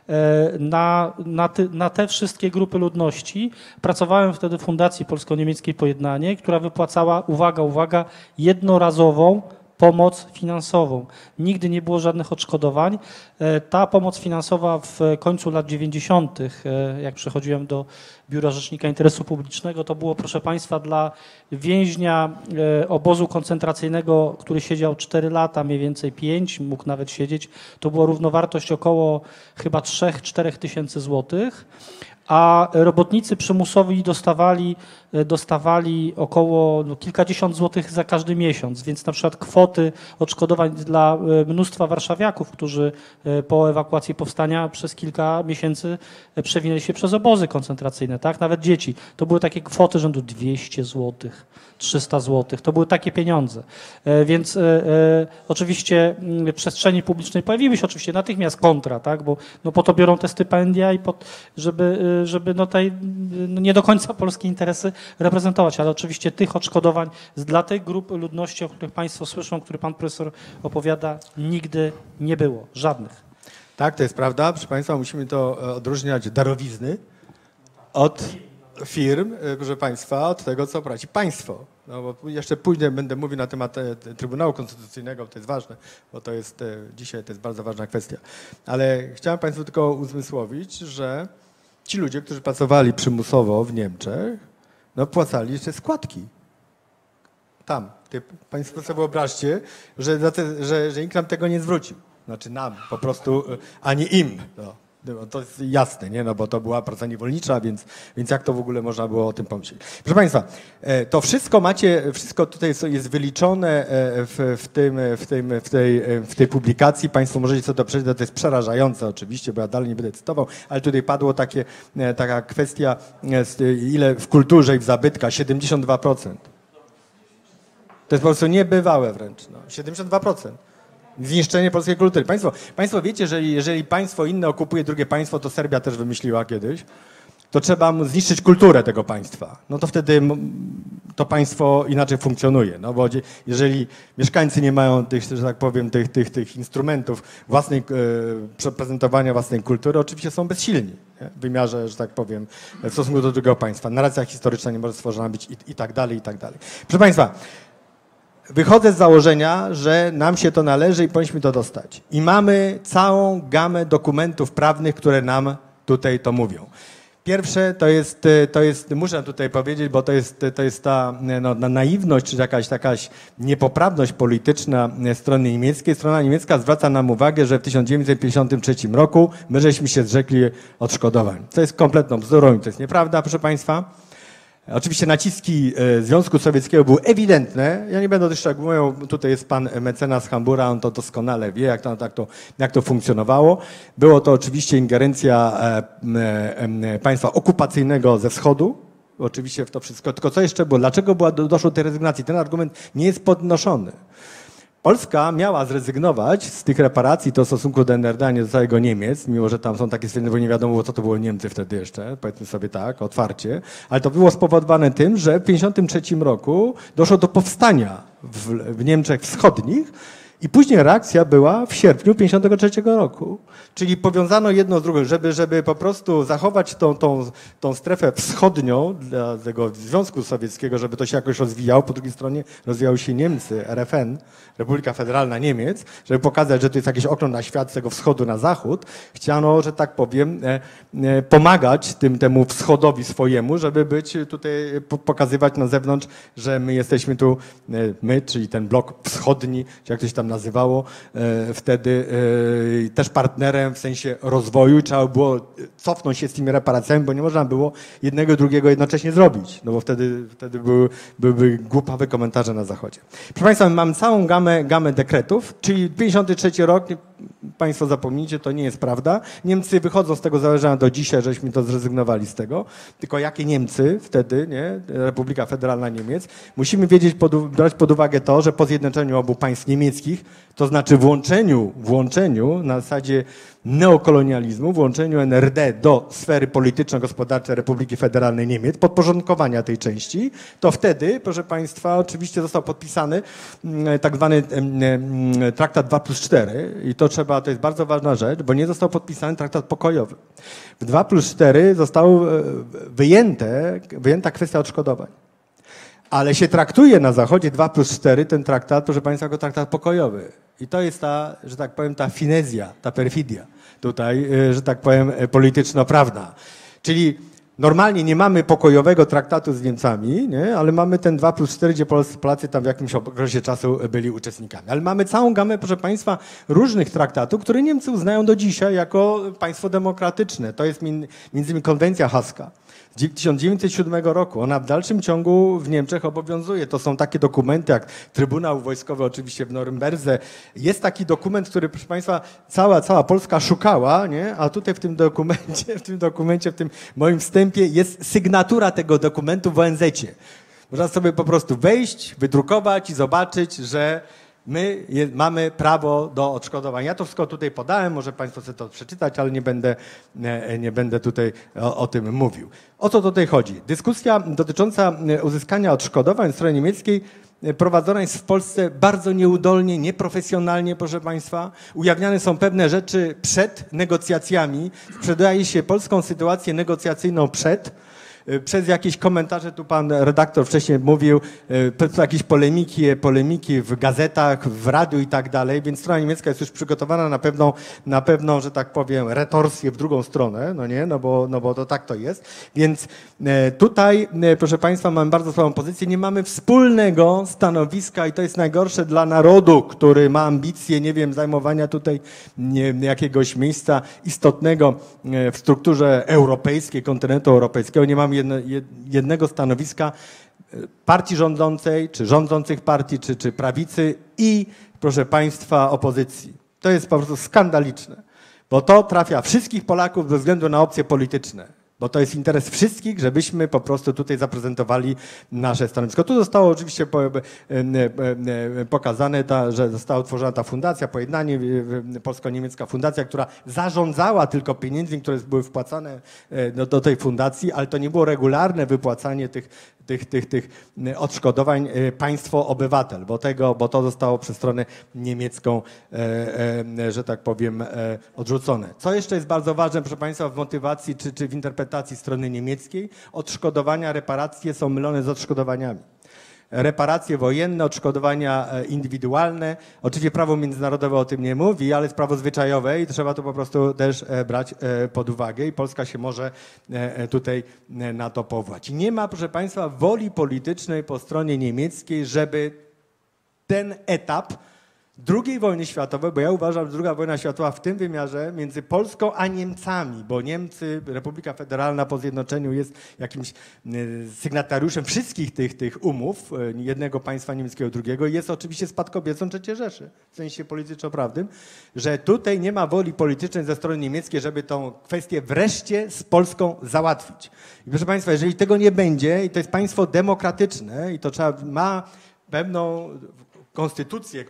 Na te wszystkie grupy ludności pracowałem wtedy w Fundacji Polsko-Niemieckiej Pojednanie, która wypłacała, uwaga, jednorazową pomoc finansową. Nigdy nie było żadnych odszkodowań. Ta pomoc finansowa w końcu lat 90., jak przechodziłem do Biura Rzecznika Interesu Publicznego, to było, proszę Państwa, dla więźnia obozu koncentracyjnego, który siedział 4 lata, mniej więcej 5, mógł nawet siedzieć, to była równowartość około chyba 3-4 tysięcy złotych. a robotnicy przymusowi dostawali około kilkadziesiąt złotych za każdy miesiąc, więc na przykład kwoty odszkodowań dla mnóstwa warszawiaków, którzy po ewakuacji powstania przez kilka miesięcy przewinęli się przez obozy koncentracyjne, tak? Nawet dzieci. To były takie kwoty rzędu 200 złotych, 300 złotych. To były takie pieniądze. Więc oczywiście w przestrzeni publicznej pojawiły się oczywiście natychmiast kontra, tak? Bo po to biorą te stypendia i żeby nie do końca polskie interesy reprezentować, ale oczywiście tych odszkodowań dla tych grup ludności, o których Państwo słyszą, o których Pan Profesor opowiada, nigdy nie było. Żadnych. Tak, to jest prawda. Proszę Państwa, musimy to odróżniać darowizny od firm, proszę Państwa, od tego, co płaci państwo. No bo jeszcze później będę mówił na temat Trybunału Konstytucyjnego, to jest ważne, bo to jest dzisiaj to jest bardzo ważna kwestia. Ale chciałem Państwu tylko uzmysłowić, że ci ludzie, którzy pracowali przymusowo w Niemczech, no płacali jeszcze składki. Tam. Państwo sobie wyobraźcie, że nikt nam tego nie zwrócił. Znaczy nam po prostu, a nie im. No, to jest jasne, nie? No bo to była praca niewolnicza, więc jak to w ogóle można było o tym pomyśleć? Proszę Państwa, to wszystko tutaj jest wyliczone w tej publikacji. Państwo możecie sobie to przeczytać, to jest przerażające oczywiście, bo ja dalej nie będę cytował, ale tutaj padło taka kwestia, ile w kulturze i w zabytkach, 72%. To jest po prostu niebywałe wręcz, no, 72%. Zniszczenie polskiej kultury. Państwo wiecie, że jeżeli państwo inne okupuje drugie państwo, to Serbia też wymyśliła kiedyś, to trzeba zniszczyć kulturę tego państwa. No to wtedy to państwo inaczej funkcjonuje. No bo jeżeli mieszkańcy nie mają tych, że tak powiem, tych instrumentów prezentowania własnej kultury, oczywiście są bezsilni, nie? W wymiarze, że tak powiem, w stosunku do drugiego państwa. Narracja historyczna nie może stworzona być i tak dalej, i tak dalej. Proszę Państwa, wychodzę z założenia, że nam się to należy i powinniśmy to dostać. I mamy całą gamę dokumentów prawnych, które nam tutaj to mówią. Pierwsze to jest muszę tutaj powiedzieć, bo to jest ta naiwność, czy jakaś niepoprawność polityczna strony niemieckiej. Strona niemiecka zwraca nam uwagę, że w 1953 roku my żeśmy się zrzekli odszkodowań. To jest kompletną bzdurą i to jest nieprawda, proszę Państwa. Oczywiście naciski Związku Sowieckiego były ewidentne. Ja nie będę o tych szczegółów, tutaj jest pan mecenas Hambura, on to doskonale wie, jak to funkcjonowało. Było to oczywiście ingerencja państwa okupacyjnego ze wschodu, oczywiście w to wszystko. Tylko co jeszcze było? Dlaczego doszło do tej rezygnacji? Ten argument nie jest podnoszony. Polska miała zrezygnować z tych reparacji, to w stosunku do NRD, a nie do całego Niemiec, mimo że tam są takie stwierdzenia, bo nie wiadomo było, co to było Niemcy wtedy jeszcze, powiedzmy sobie tak, otwarcie, ale to było spowodowane tym, że w 1953 roku doszło do powstania w Niemczech Wschodnich i później reakcja była w sierpniu 1953 roku. Czyli powiązano jedno z drugim, żeby po prostu zachować tą strefę wschodnią dla tego Związku Sowieckiego, żeby to się jakoś rozwijało. Po drugiej stronie rozwijały się Niemcy, RFN, Republika Federalna Niemiec, żeby pokazać, że to jest jakieś okno na świat z tego wschodu na zachód. Chciano, że tak powiem, pomagać temu wschodowi swojemu, żeby być tutaj, pokazywać na zewnątrz, że my jesteśmy tu, my, czyli ten blok wschodni, czy jak to się tam nazywało, wtedy też partnerem w sensie rozwoju. Trzeba było cofnąć się z tymi reparacjami, bo nie można było jednego i drugiego jednocześnie zrobić, no bo wtedy były głupawe komentarze na Zachodzie. Proszę Państwa, mamy całą gamę dekretów, czyli 53 rok, Państwo zapomnijcie, to nie jest prawda. Niemcy wychodzą z tego założenia do dzisiaj, żeśmy to zrezygnowali z tego. Tylko jakie Niemcy wtedy, nie? Republika Federalna Niemiec. Musimy brać pod uwagę to, że po zjednoczeniu obu państw niemieckich, to znaczy włączeniu na zasadzie neokolonializmu, włączeniu NRD do sfery polityczno-gospodarczej Republiki Federalnej Niemiec, podporządkowania tej części, to wtedy, proszę Państwa, oczywiście został podpisany tak zwany traktat 2+4 i to jest bardzo ważna rzecz, bo nie został podpisany traktat pokojowy. W 2+4 została wyjęta kwestia odszkodowań. Ale się traktuje na Zachodzie 2+4 ten traktat, proszę Państwa, jako traktat pokojowy. I to jest ta, że tak powiem, ta finezja, ta perfidia tutaj, że tak powiem, polityczno-prawna. Czyli Normalnie nie mamy pokojowego traktatu z Niemcami, nie? Ale mamy ten 2+4, gdzie Polacy tam w jakimś okresie czasu byli uczestnikami. Ale mamy całą gamę, proszę Państwa, różnych traktatów, które Niemcy uznają do dzisiaj jako państwo demokratyczne. To jest między innymi konwencja haska z 1907 roku. Ona w dalszym ciągu w Niemczech obowiązuje. To są takie dokumenty jak Trybunał Wojskowy oczywiście w Norymberdze. Jest taki dokument, który, proszę Państwa, cała Polska szukała, nie? A tutaj w tym dokumencie, w tym moim wstępie jest sygnatura tego dokumentu w ONZ-cie. Można sobie po prostu wejść, wydrukować i zobaczyć, że my mamy prawo do odszkodowania. Ja to wszystko tutaj podałem, może Państwo sobie to przeczytać, ale nie będę tutaj o tym mówił. O co tutaj chodzi? Dyskusja dotycząca uzyskania odszkodowań ze strony niemieckiej prowadzona jest w Polsce bardzo nieudolnie, nieprofesjonalnie, proszę Państwa. Ujawniane są pewne rzeczy przed negocjacjami. Sprzedaje się polską sytuację negocjacyjną przez jakieś komentarze, tu pan redaktor wcześniej mówił, jakieś polemiki w gazetach, w radiu i tak dalej, więc strona niemiecka jest już przygotowana na pewną, że tak powiem, retorsję w drugą stronę, no nie, no bo to tak to jest. Więc tutaj, proszę Państwa, mamy bardzo słabą pozycję, nie mamy wspólnego stanowiska i to jest najgorsze dla narodu, który ma ambicje, nie wiem, zajmowania tutaj jakiegoś miejsca istotnego w strukturze europejskiej, kontynentu europejskiego. Nie mamy jednego stanowiska partii rządzącej, czy rządzących partii, czy prawicy i, proszę Państwa, opozycji. To jest po prostu skandaliczne, bo to trafia wszystkich Polaków ze względu na opcje polityczne. Bo to jest interes wszystkich, żebyśmy po prostu tutaj zaprezentowali nasze stanowisko. Tu zostało oczywiście pokazane, że została utworzona ta fundacja, pojednanie, polsko-niemiecka fundacja, która zarządzała tylko pieniędzmi, które były wpłacane do tej fundacji, ale to nie było regularne wypłacanie tych odszkodowań państwo-obywatel, bo to zostało przez stronę niemiecką, że tak powiem, odrzucone. Co jeszcze jest bardzo ważne, proszę Państwa, w motywacji czy w interpretacji strony niemieckiej? Odszkodowania, reparacje są mylone z odszkodowaniami. Reparacje wojenne, odszkodowania indywidualne. Oczywiście prawo międzynarodowe o tym nie mówi, ale jest prawo zwyczajowe i trzeba to po prostu też brać pod uwagę i Polska się może tutaj na to powołać. I nie ma, proszę Państwa, woli politycznej po stronie niemieckiej, żeby ten etap II wojny światowej, bo ja uważam, że II wojna światowa w tym wymiarze między Polską a Niemcami, bo Niemcy, Republika Federalna po zjednoczeniu jest jakimś sygnatariuszem wszystkich tych umów, jednego państwa niemieckiego, drugiego, jest oczywiście spadkobiercą III Rzeszy, w sensie polityczno-prawnym, że tutaj nie ma woli politycznej ze strony niemieckiej, żeby tą kwestię wreszcie z Polską załatwić. I proszę Państwa, jeżeli tego nie będzie, i to jest państwo demokratyczne, i to ma pewną konstytucję,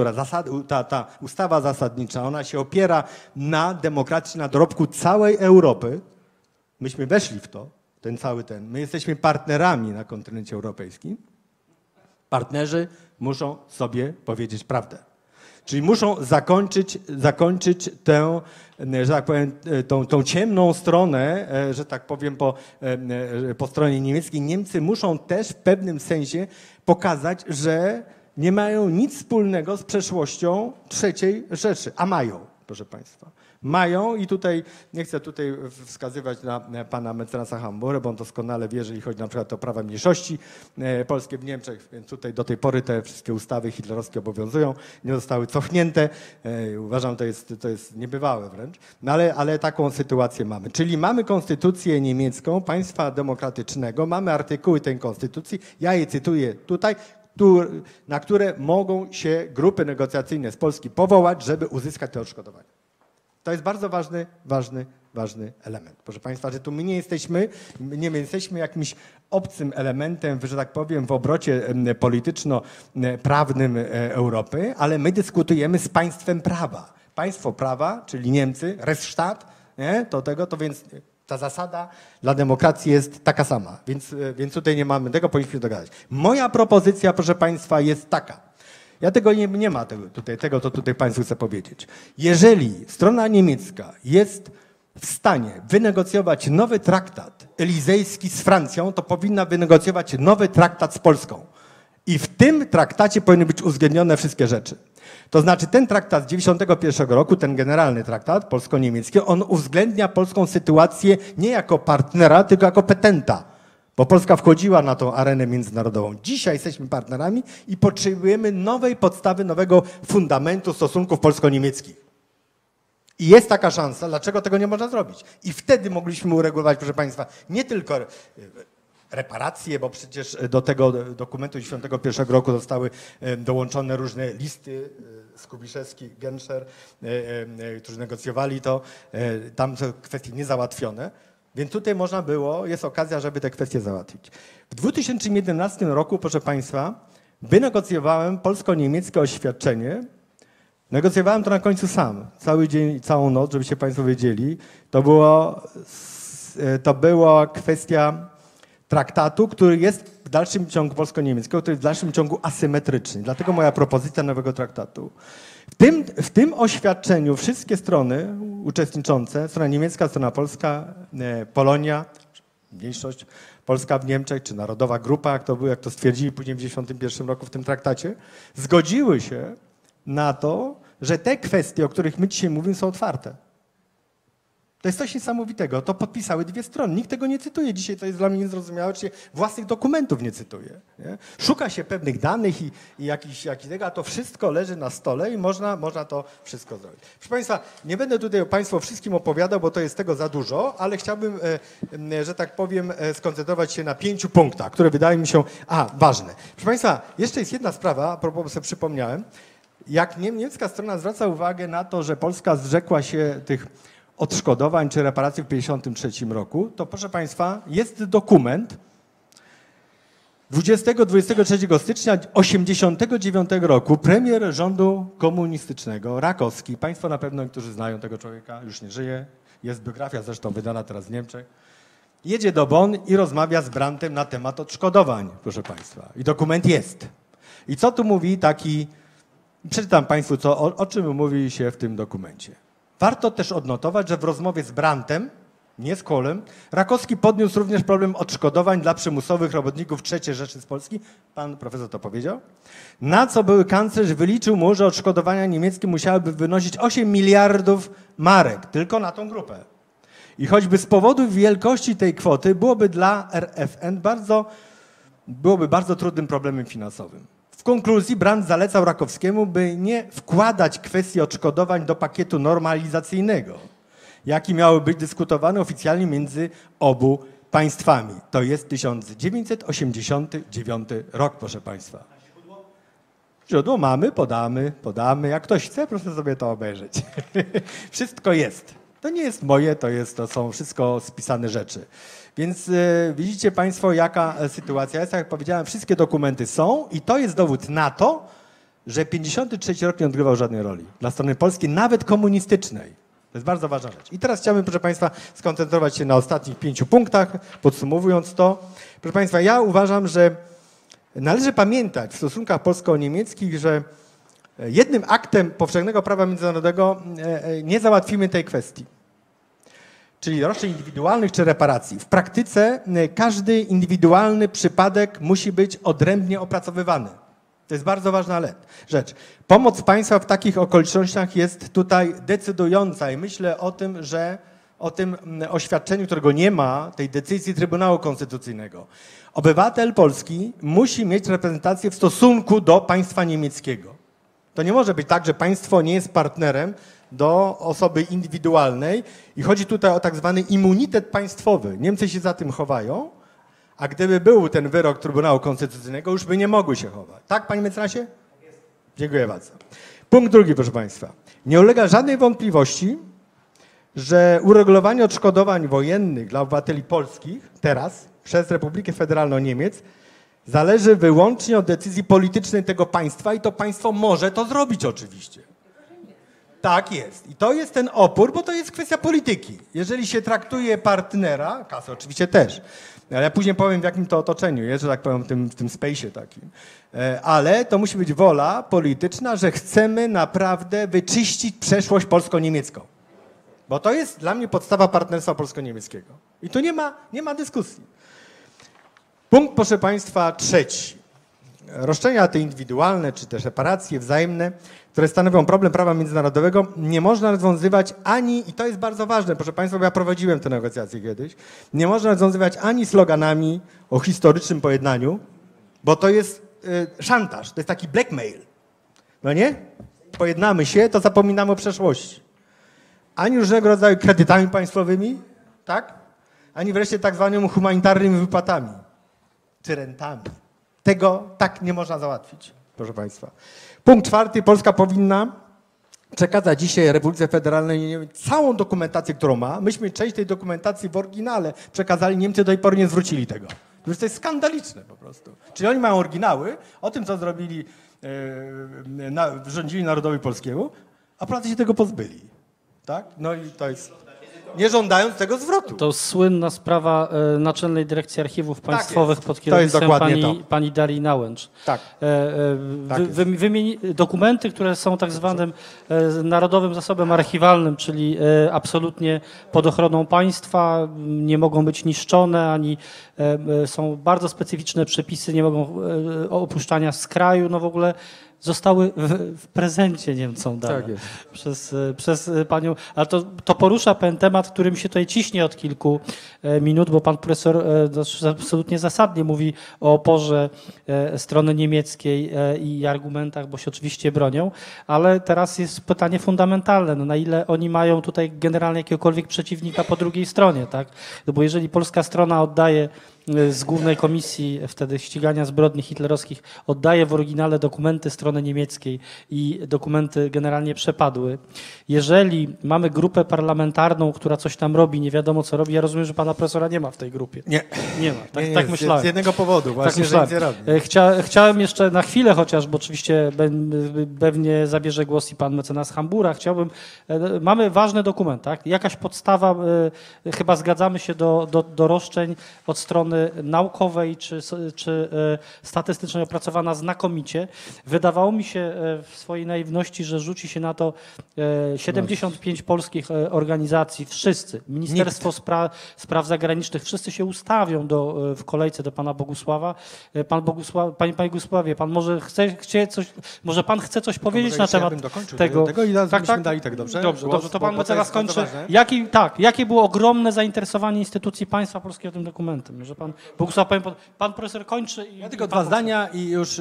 ta ustawa zasadnicza, ona się opiera na demokracji, na dorobku całej Europy. Myśmy weszli w to, my jesteśmy partnerami na kontynencie europejskim. Partnerzy muszą sobie powiedzieć prawdę. Czyli muszą zakończyć tę, że tak powiem, tą ciemną stronę, że tak powiem, po stronie niemieckiej. Niemcy muszą też w pewnym sensie pokazać, że nie mają nic wspólnego z przeszłością III Rzeszy, a mają, proszę Państwa. Mają i tutaj, nie chcę tutaj wskazywać na pana mecenasa Hamburę, bo on doskonale wie, jeżeli chodzi na przykład o prawa mniejszości polskie w Niemczech, więc tutaj do tej pory te wszystkie ustawy hitlerowskie obowiązują, nie zostały cofnięte. Uważam, to jest niebywałe wręcz, no ale taką sytuację mamy. Czyli mamy konstytucję niemiecką, państwa demokratycznego, mamy artykuły tej konstytucji, ja je cytuję tutaj, na które mogą się grupy negocjacyjne z Polski powołać, żeby uzyskać te odszkodowania. To jest bardzo ważny element. Proszę Państwa, że tu my nie jesteśmy jakimś obcym elementem, że tak powiem, w obrocie polityczno-prawnym Europy, ale my dyskutujemy z państwem prawa. Państwo prawa, czyli Niemcy, Rechtsstaat, nie? To więc ta zasada dla demokracji jest taka sama, więc tutaj nie mamy tego, powinniśmy dogadać. Moja propozycja, proszę Państwa, jest taka. Ja tego nie ma, tego to tutaj Państwu chcę powiedzieć. Jeżeli strona niemiecka jest w stanie wynegocjować nowy traktat elizejski z Francją, to powinna wynegocjować nowy traktat z Polską. I w tym traktacie powinny być uwzględnione wszystkie rzeczy. To znaczy ten traktat z 1991 roku, ten generalny traktat polsko-niemiecki, on uwzględnia polską sytuację nie jako partnera, tylko jako petenta. Bo Polska wchodziła na tą arenę międzynarodową. Dzisiaj jesteśmy partnerami i potrzebujemy nowej podstawy, nowego fundamentu stosunków polsko-niemieckich. I jest taka szansa, dlaczego tego nie można zrobić. I wtedy mogliśmy uregulować, proszę Państwa, nie tylko reparacje, bo przecież do tego dokumentu 1991 roku zostały dołączone różne listy, Skubiszewski, Genscher, którzy negocjowali to, tam są kwestie niezałatwione. Więc tutaj można było, jest okazja, żeby te kwestie załatwić. W 2011 roku, proszę Państwa, wynegocjowałem polsko-niemieckie oświadczenie. Negocjowałem to na końcu sam, cały dzień, całą noc, żebyście Państwo wiedzieli. To była kwestia traktatu, który jest w dalszym ciągu polsko-niemieckiego, który jest w dalszym ciągu asymetryczny. Dlatego moja propozycja nowego traktatu. W tym oświadczeniu wszystkie strony uczestniczące, strona niemiecka, strona polska, Polonia, mniejszość polska w Niemczech, czy narodowa grupa, jak to stwierdzili później w 1991 roku w tym traktacie, zgodziły się na to, że te kwestie, o których my dzisiaj mówimy, są otwarte. To jest coś niesamowitego. To podpisały dwie strony. Nikt tego nie cytuje. Dzisiaj to jest dla mnie niezrozumiałe, czy własnych dokumentów nie cytuje. Nie? Szuka się pewnych danych i jakichś tego, a to wszystko leży na stole i można to wszystko zrobić. Proszę Państwa, nie będę tutaj Państwu o wszystkim opowiadał, bo to jest tego za dużo, ale chciałbym, że tak powiem, skoncentrować się na 5 punktach, które wydają mi się ważne. Proszę Państwa, jeszcze jest jedna sprawa, a propos sobie przypomniałem. Jak niemiecka strona zwraca uwagę na to, że Polska zrzekła się tych odszkodowań czy reparacji w 1953 roku, to proszę Państwa, jest dokument 20-23 stycznia 1989 roku premier rządu komunistycznego, Rakowski, Państwo na pewno niektórzy znają tego człowieka, już nie żyje, jest biografia zresztą wydana teraz w Niemczech, jedzie do Bonn i rozmawia z Brandtem na temat odszkodowań, proszę Państwa. I dokument jest. I co tu mówi taki, przeczytam Państwu, o czym mówi się w tym dokumencie. Warto też odnotować, że w rozmowie z Brandtem, nie z Kohlem, Rakowski podniósł również problem odszkodowań dla przymusowych robotników III Rzeszy z Polski, pan profesor to powiedział, na co były kanclerz wyliczył mu, że odszkodowania niemieckie musiałyby wynosić 8 miliardów marek, tylko na tą grupę. I choćby z powodu wielkości tej kwoty byłoby dla RFN bardzo trudnym problemem finansowym. W konkluzji Brandt zalecał Rakowskiemu, by nie wkładać kwestii odszkodowań do pakietu normalizacyjnego, jaki miały być dyskutowane oficjalnie między obu państwami. To jest 1989 rok, proszę Państwa. Źródło mamy, podamy. Jak ktoś chce, proszę sobie to obejrzeć. Wszystko jest. To nie jest moje, to są wszystko spisane rzeczy. Więc widzicie Państwo, jaka sytuacja jest. Jak powiedziałem, wszystkie dokumenty są i to jest dowód na to, że 1953 rok nie odgrywał żadnej roli dla strony polskiej, nawet komunistycznej. To jest bardzo ważna rzecz. I teraz chciałbym, proszę Państwa, skoncentrować się na ostatnich 5 punktach, podsumowując to. Proszę Państwa, ja uważam, że należy pamiętać w stosunkach polsko-niemieckich, że jednym aktem powszechnego prawa międzynarodowego nie załatwimy tej kwestii, czyli roszczeń indywidualnych czy reparacji. W praktyce każdy indywidualny przypadek musi być odrębnie opracowywany. To jest bardzo ważna rzecz. Pomoc państwa w takich okolicznościach jest tutaj decydująca i myślę o tym oświadczeniu, którego nie ma, tej decyzji Trybunału Konstytucyjnego. Obywatel polski musi mieć reprezentację w stosunku do państwa niemieckiego. To nie może być tak, że państwo nie jest partnerem do osoby indywidualnej i chodzi tutaj o tak zwany immunitet państwowy. Niemcy się za tym chowają, a gdyby był ten wyrok Trybunału Konstytucyjnego, już by nie mogły się chować. Tak, panie mecenasie? Dziękuję bardzo. Punkt drugi, proszę Państwa. Nie ulega żadnej wątpliwości, że uregulowanie odszkodowań wojennych dla obywateli polskich teraz przez Republikę Federalną Niemiec zależy wyłącznie od decyzji politycznej tego państwa i to państwo może to zrobić oczywiście. Tak jest. I to jest ten opór, bo to jest kwestia polityki. Jeżeli się traktuje partnera, kasy oczywiście też, ale ja później powiem, w jakim to otoczeniu jest, że tak powiem, w tym space'ie takim. Ale to musi być wola polityczna, że chcemy naprawdę wyczyścić przeszłość polsko-niemiecką. Bo to jest dla mnie podstawa partnerstwa polsko-niemieckiego. I tu nie ma dyskusji. Punkt, proszę Państwa, trzeci. roszczenia te indywidualne, czy też reparacje wzajemne, które stanowią problem prawa międzynarodowego, nie można rozwiązywać ani, i to jest bardzo ważne, proszę Państwa, bo ja prowadziłem te negocjacje kiedyś, nie można rozwiązywać ani sloganami o historycznym pojednaniu, bo to jest szantaż, to jest taki blackmail. No nie? Pojednamy się, to zapominamy o przeszłości. Ani różnego rodzaju kredytami państwowymi, tak? Ani wreszcie tak zwanymi humanitarnymi wypłatami czy rentami. Tego tak nie można załatwić, proszę Państwa. Punkt 4. Polska powinna przekazać dzisiaj Republice Federalnej całą dokumentację, którą ma. Myśmy część tej dokumentacji w oryginale przekazali, Niemcy do tej pory nie zwrócili tego. To jest skandaliczne po prostu. Czyli oni mają oryginały o tym, co zrobili, rządzili narodowi polskiemu, a Polacy się tego pozbyli. Tak? No i to jest... nie żądając tego zwrotu. To słynna sprawa Naczelnej Dyrekcji Archiwów Państwowych pod kierownictwem pani Darii Nałęcz. Tak. Dokumenty, które są tak zwanym narodowym zasobem archiwalnym, czyli absolutnie pod ochroną państwa, nie mogą być niszczone, ani są bardzo specyficzne przepisy, nie mogą opuszczania z kraju, no w ogóle zostały w prezencie Niemcom dane przez panią. Ale to porusza pewien temat, który mi się tutaj ciśnie od kilku minut, bo pan profesor absolutnie zasadnie mówi o oporze strony niemieckiej i argumentach, bo się oczywiście bronią, ale teraz jest pytanie fundamentalne, no na ile oni mają tutaj generalnie jakiegokolwiek przeciwnika po drugiej stronie, tak? No bo jeżeli polska strona oddaje z Głównej Komisji wtedy ścigania zbrodni hitlerowskich, oddaje w oryginale dokumenty strony niemieckiej i dokumenty generalnie przepadły. Jeżeli mamy grupę parlamentarną, która coś tam robi, nie wiadomo co robi, ja rozumiem, że pana profesora nie ma w tej grupie. Nie ma, tak myślałem. Z jednego powodu, właśnie, tak że nic nie robi. Chciałem jeszcze na chwilę chociaż, bo oczywiście pewnie zabierze głos i pan mecenas Hambura, mamy ważny dokument, tak? Jakaś podstawa, chyba zgadzamy się do roszczeń od strony naukowej czy statystycznej opracowana znakomicie. Wydawało mi się w swojej naiwności, że rzuci się na to 75 polskich organizacji, wszyscy, Ministerstwo Spraw Zagranicznych, wszyscy się ustawią w kolejce do pana Bogusława. Panie Bogusławie, pan może pan chce coś powiedzieć na temat tego? I byśmy dali tak dobrze? Dobrze, to pan mecenas kończy. Jakie było ogromne zainteresowanie instytucji państwa polskiego tym dokumentem? Może pan Bogusław, pan profesor kończy. Ja tylko dwa zdania i już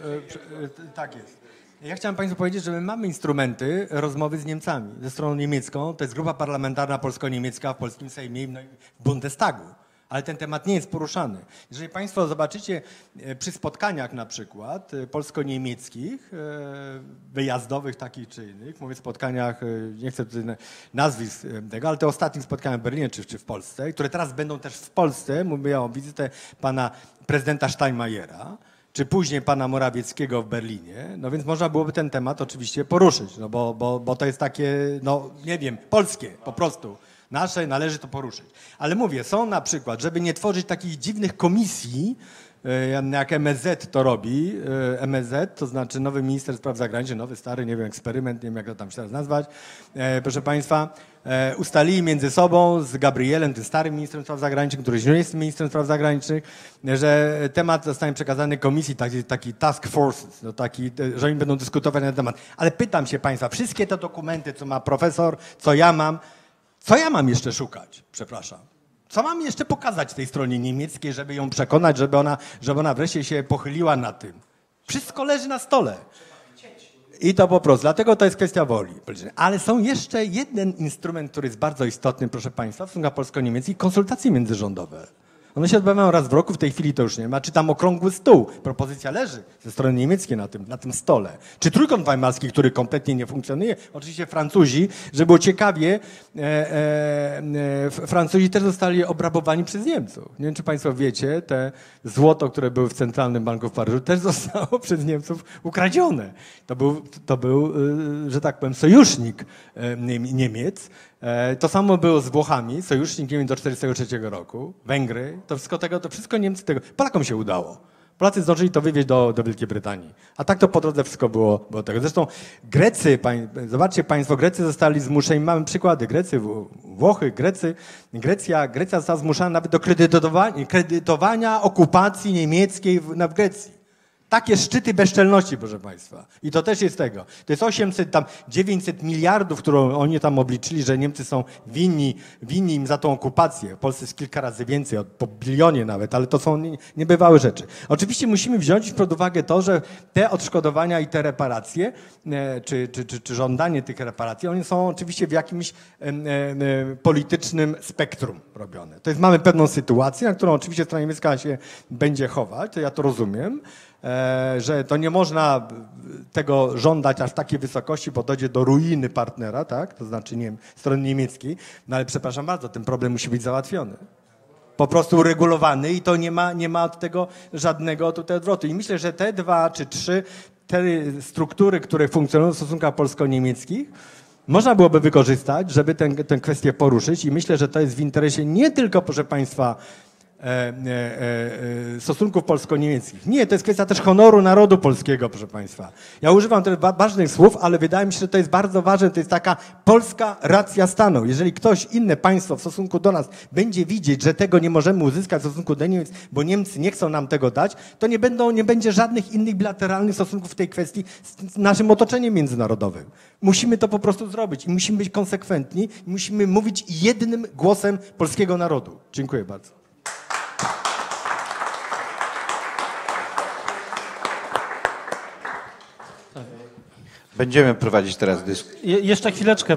tak jest. Ja chciałem Państwu powiedzieć, że my mamy instrumenty rozmowy z Niemcami, ze stroną niemiecką. To jest grupa parlamentarna polsko-niemiecka w polskim Sejmie i w Bundestagu. Ale ten temat nie jest poruszany. Jeżeli Państwo zobaczycie przy spotkaniach na przykład polsko-niemieckich, wyjazdowych takich czy innych, mówię spotkaniach, nie chcę tutaj nazwisk tego, ale te ostatnie spotkania w Berlinie czy w Polsce, które teraz będą też w Polsce, mówię o wizytę pana prezydenta Steinmeiera, czy później pana Morawieckiego w Berlinie, no więc można byłoby ten temat oczywiście poruszyć, no bo to jest takie, no nie wiem, polskie po prostu. Nasze należy to poruszyć. Ale mówię, są na przykład, żeby nie tworzyć takich dziwnych komisji, jak MSZ to robi, MSZ, to znaczy nowy minister spraw zagranicznych, nowy, stary, nie wiem, eksperyment, nie wiem jak to tam się teraz nazwać, proszę Państwa, ustalili między sobą z Gabrielem, tym starym ministrem spraw zagranicznych, który już nie jest ministrem spraw zagranicznych, że temat zostanie przekazany komisji, taki task forces, no że oni będą dyskutować na ten temat. Ale pytam się Państwa, wszystkie te dokumenty, co ma profesor, co ja mam jeszcze szukać, przepraszam? Co mam jeszcze pokazać tej stronie niemieckiej, żeby ją przekonać, żeby ona wreszcie się pochyliła nad tym? Wszystko leży na stole. I to po prostu, dlatego to jest kwestia woli politycznej. Ale są jeszcze jeden instrument, który jest bardzo istotny, proszę Państwa, w stosunkach polsko-niemieckich, konsultacje międzyrządowe. One się odbywają raz w roku, w tej chwili to już nie ma. Czy tam okrągły stół? Propozycja leży ze strony niemieckiej na tym stole. Czy trójkąt weimarski, który kompletnie nie funkcjonuje? Oczywiście Francuzi, żeby było ciekawie, Francuzi też zostali obrabowani przez Niemców. Nie wiem, czy Państwo wiecie, te złoto, które były w Centralnym Banku w Paryżu, też zostało przez Niemców ukradzione. To był, że tak powiem, sojusznik Niemiec. To samo było z Włochami, sojusznikiem do 1943 roku, Węgry, to wszystko Niemcy tego. Polakom się udało. Polacy zdążyli to wywieźć do Wielkiej Brytanii. A tak to po drodze wszystko było tego. Zresztą Grecy, zobaczcie Państwo, Grecy zostali zmuszeni, mamy przykłady, Grecy, Włochy, Grecja została zmuszana nawet do kredytowania okupacji niemieckiej w Grecji. takie szczyty bezczelności, proszę państwa. I to też jest tego. To jest 900 miliardów, którą oni tam obliczyli, że Niemcy są winni im za tą okupację. W Polsce jest kilka razy więcej, po bilionie nawet, ale to są niebywałe rzeczy. Oczywiście musimy wziąć pod uwagę to, że te odszkodowania i te reparacje, czy żądanie tych reparacji, one są oczywiście w jakimś politycznym spektrum robione. To jest, mamy pewną sytuację, na którą oczywiście strona niemiecka się będzie chować, to ja to rozumiem, że to nie można tego żądać aż w takiej wysokości, bo dojdzie do ruiny partnera, tak? To znaczy strony niemieckiej, no ale przepraszam bardzo, ten problem musi być załatwiony. Po prostu uregulowany i to nie ma od tego żadnego tutaj odwrotu. I myślę, że te 2 czy 3 te struktury, które funkcjonują w stosunkach polsko-niemieckich, można byłoby wykorzystać, żeby tę kwestię poruszyć i myślę, że to jest w interesie nie tylko, proszę państwa, stosunków polsko-niemieckich. Nie, to jest kwestia też honoru narodu polskiego, proszę państwa. Ja używam też ważnych słów, ale wydaje mi się, że to jest bardzo ważne, to jest taka polska racja stanu. Jeżeli ktoś, inne państwo w stosunku do nas będzie widzieć, że tego nie możemy uzyskać w stosunku do Niemiec, bo Niemcy nie chcą nam tego dać, to nie będzie żadnych innych bilateralnych stosunków w tej kwestii z naszym otoczeniem międzynarodowym. Musimy to po prostu zrobić i musimy być konsekwentni i musimy mówić jednym głosem polskiego narodu. Dziękuję bardzo. Będziemy prowadzić teraz dyskusję. Jeszcze chwileczkę.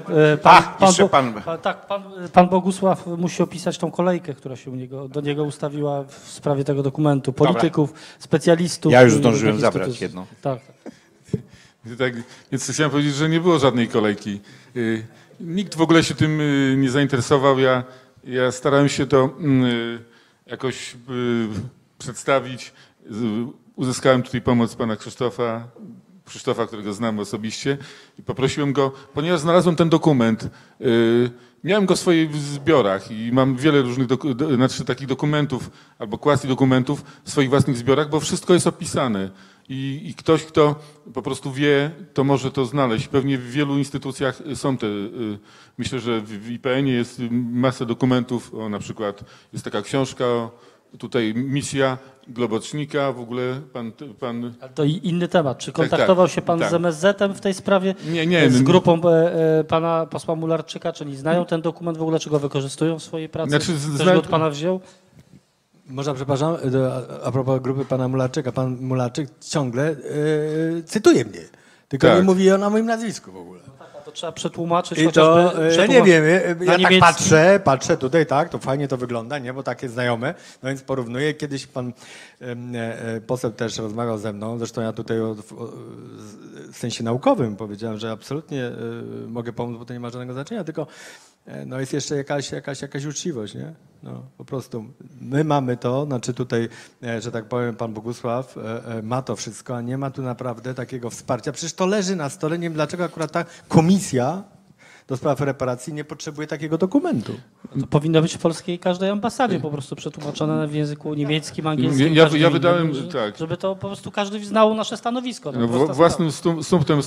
Pan Bogusław musi opisać tą kolejkę, która się do niego ustawiła w sprawie tego dokumentu. Polityków, specjalistów. Ja już zdążyłem zabrać jedną. Tak. Tak, więc chciałem powiedzieć, że nie było żadnej kolejki. Nikt w ogóle się tym nie zainteresował. Ja starałem się to jakoś przedstawić. Uzyskałem tutaj pomoc pana Krzysztofa, którego znam osobiście i poprosiłem go, ponieważ znalazłem ten dokument, miałem go w swoich zbiorach i mam wiele różnych takich dokumentów albo quasi-dokumentów w swoich własnych zbiorach, bo wszystko jest opisane i ktoś, kto po prostu wie, to może to znaleźć. Pewnie w wielu instytucjach są te, myślę, że w IPN-ie jest masa dokumentów, na przykład jest taka książka, tutaj misja Globocznika, w ogóle pan... Ale to inny temat. Czy kontaktował się pan z MSZ-em w tej sprawie? Nie. Z grupą pana posła Mularczyka, czyli znają ten dokument w ogóle, czy go wykorzystują w swojej pracy? Znaczy, Ktoś go od pana wziął? Może, przepraszam, a propos grupy pana Mularczyka. Pan Mularczyk ciągle cytuje mnie, tylko nie mówi o moim nazwisku w ogóle. To trzeba przetłumaczyć I chociażby... to, nie wiem, ja niemiecki. tak patrzę tutaj, tak, to fajnie to wygląda, nie, bo takie znajome, no więc porównuję. Kiedyś pan poseł też rozmawiał ze mną, zresztą ja tutaj w sensie naukowym powiedziałem, że absolutnie mogę pomóc, bo to nie ma żadnego znaczenia, tylko no jest jeszcze jakaś uczciwość, nie? No, po prostu my mamy to, znaczy tutaj, że tak powiem, pan Bogusław ma to wszystko, a nie ma tu naprawdę takiego wsparcia. Przecież to leży na stole, nie wiem dlaczego akurat ta komisja do spraw reparacji nie potrzebuje takiego dokumentu. To powinno być w polskiej każdej ambasadzie po prostu przetłumaczone w języku niemieckim, angielskim. Ja wydałem, tak. Żeby to po prostu każdy znał nasze stanowisko. No, własnym sumptem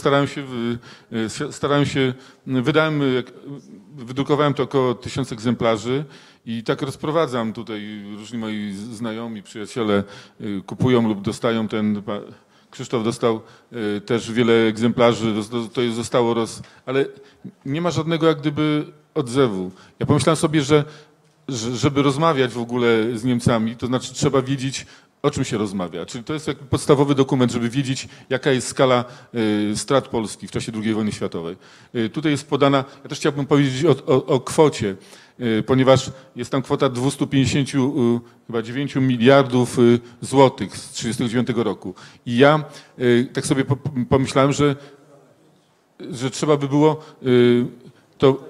wydrukowałem to około 1000 egzemplarzy i tak rozprowadzam tutaj. Różni moi znajomi, przyjaciele kupują lub dostają Krzysztof dostał też wiele egzemplarzy, to zostało ale nie ma żadnego jak gdyby odzewu. Ja pomyślałem sobie, że żeby rozmawiać w ogóle z Niemcami, to znaczy trzeba wiedzieć, o czym się rozmawia. Czyli to jest jakby podstawowy dokument, żeby wiedzieć, jaka jest skala strat Polski w czasie II wojny światowej. Tutaj jest podana, ja też chciałbym powiedzieć o kwocie, ponieważ jest tam kwota 259 miliardów złotych z 1939 roku. I ja tak sobie pomyślałem, że trzeba by było to...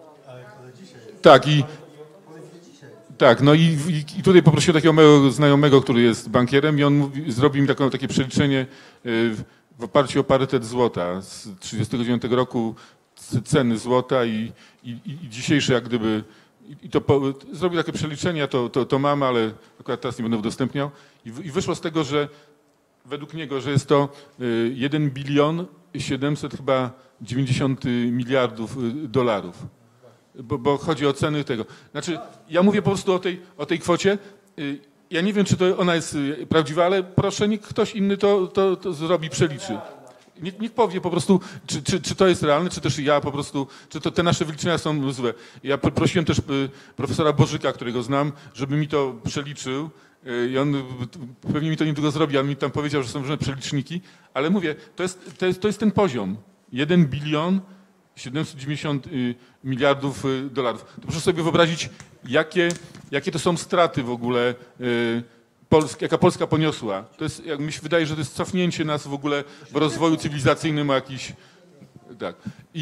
Tak, no i tutaj poprosiłem takiego mojego znajomego, który jest bankierem i on zrobił mi takie przeliczenie w oparciu o parytet złota z 1939 roku, ceny złota i dzisiejsze jak gdyby... zrobił takie przeliczenia, to mam, ale akurat teraz nie będę udostępniał. I wyszło z tego, że według niego, że jest to 1 bilion 700 chyba 90 miliardów dolarów. Bo chodzi o ceny tego. Znaczy, ja mówię po prostu o tej kwocie ja nie wiem, czy to ona jest prawdziwa, ale proszę, niech ktoś inny to zrobi, przeliczy. Niech powie po prostu, czy to jest realne, czy też ja po prostu, czy to te nasze wyliczenia są złe. Ja prosiłem też profesora Bożyka, którego znam, żeby mi to przeliczył i on pewnie mi to niedługo zrobi, ale mi tam powiedział, że są różne przeliczniki, ale mówię, to jest ten poziom. 1 bilion 790 miliardów dolarów. To proszę sobie wyobrazić, jakie to są straty w ogóle, jaka Polska poniosła. To jest, jak mi się wydaje, że to jest cofnięcie nas w ogóle w rozwoju cywilizacyjnym o jakiś... Tak.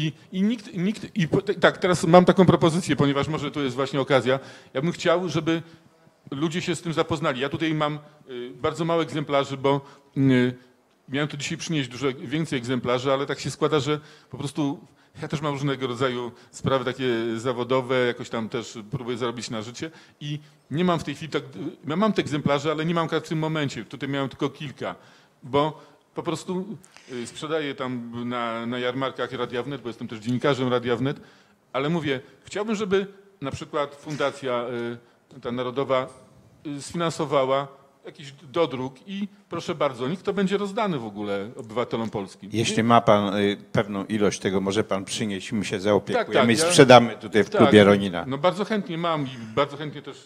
Tak, teraz mam taką propozycję, ponieważ może to jest właśnie okazja. Ja bym chciał, żeby ludzie się z tym zapoznali. Ja tutaj mam bardzo mało egzemplarzy, bo miałem tu dzisiaj przynieść dużo więcej egzemplarzy, ale tak się składa, że po prostu ja też mam różnego rodzaju sprawy takie zawodowe, jakoś tam też próbuję zarobić na życie i nie mam w tej chwili, ja mam te egzemplarze, ale nie mam w tym momencie. Tutaj miałem tylko kilka, bo po prostu sprzedaję tam na jarmarkach Radia Wnet, bo jestem też dziennikarzem Radia Wnet, ale mówię, chciałbym, żeby na przykład Fundacja ta Narodowa sfinansowała jakiś dodruk i proszę bardzo, niech to będzie rozdane w ogóle obywatelom polskim. Jeśli ma pan pewną ilość tego, może pan przynieść, my się zaopiekujemy Tak, i sprzedamy tutaj w klubie Ronina. No bardzo chętnie mam i bardzo chętnie też...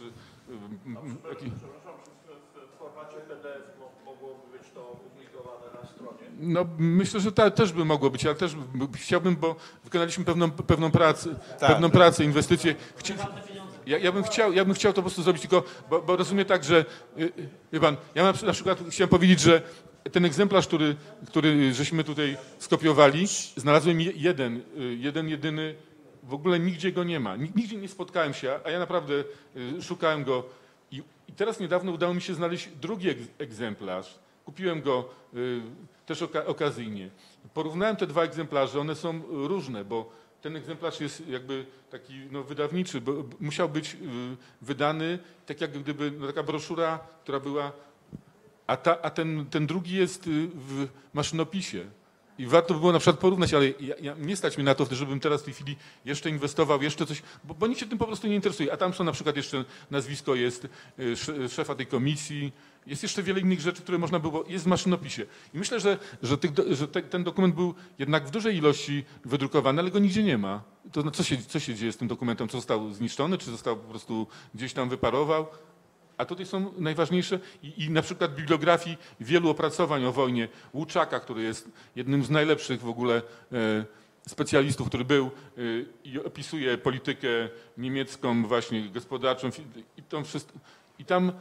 No myślę, że też by mogło być, ale też chciałbym, bo wykonaliśmy pewną pracę, inwestycje. Ja bym chciał to po prostu zrobić, tylko bo rozumiem tak, że wie pan, ja na przykład chciałem powiedzieć, że ten egzemplarz, który żeśmy tutaj skopiowali, znalazłem jeden jedyny, w ogóle nigdzie go nie ma. Nigdzie nie spotkałem się, a ja naprawdę szukałem go i teraz niedawno udało mi się znaleźć drugi egzemplarz. Kupiłem go też okazyjnie. Porównałem te dwa egzemplarze, one są różne, bo ten egzemplarz jest jakby taki wydawniczy, bo musiał być wydany tak jak gdyby taka broszura, która była, a ten drugi jest w maszynopisie. I warto by było na przykład porównać, ale nie stać mi na to, żebym teraz w tej chwili jeszcze inwestował, jeszcze coś, bo nikt się tym po prostu nie interesuje. A tam są na przykład jeszcze nazwisko jest szefa tej komisji, jest jeszcze wiele innych rzeczy, które można było, jest w maszynopisie. I myślę, że ten dokument był jednak w dużej ilości wydrukowany, ale go nigdzie nie ma. To co się dzieje z tym dokumentem? Czy został zniszczony, czy został po prostu gdzieś tam wyparował? A tutaj są najważniejsze i na przykład bibliografii wielu opracowań o wojnie Łuczaka, który jest jednym z najlepszych w ogóle specjalistów, który był i opisuje politykę niemiecką właśnie gospodarczą i to wszystko. I tam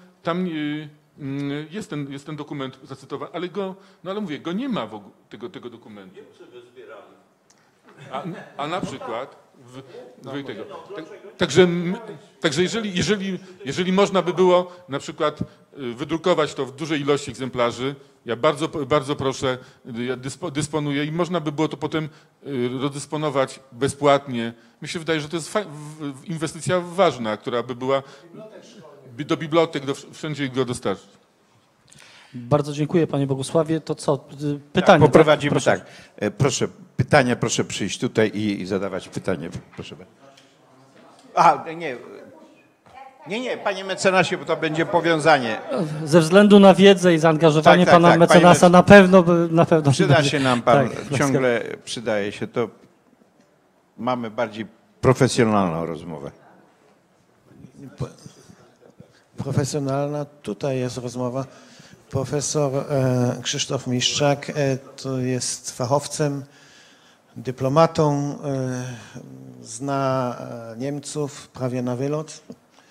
jest ten dokument zacytowany, ale mówię, go nie ma w ogóle, tego dokumentu. Niemcy wyzbierali. A na przykład Także jeżeli można by było na przykład wydrukować to w dużej ilości egzemplarzy, ja bardzo, bardzo proszę, ja dysponuję i można by było to potem rozdysponować bezpłatnie. Mi się wydaje, że to jest inwestycja ważna, która by była do bibliotek, wszędzie go dostarczyć. Bardzo dziękuję panie Bogusławie. To co? Pytanie. Tak, poprowadzimy proszę. tak. Proszę, pytania, proszę przyjść tutaj i zadawać pytanie. Proszę. Nie, panie mecenasie, bo to będzie powiązanie. Ze względu na wiedzę i zaangażowanie pana mecenasa na pewno. Przyda się nam pan, Tak, ciągle przydaje się to. Mamy bardziej profesjonalną rozmowę. Profesjonalna, tutaj jest rozmowa. Profesor Krzysztof Miszczak to jest fachowcem, dyplomatą, zna Niemców prawie na wylot.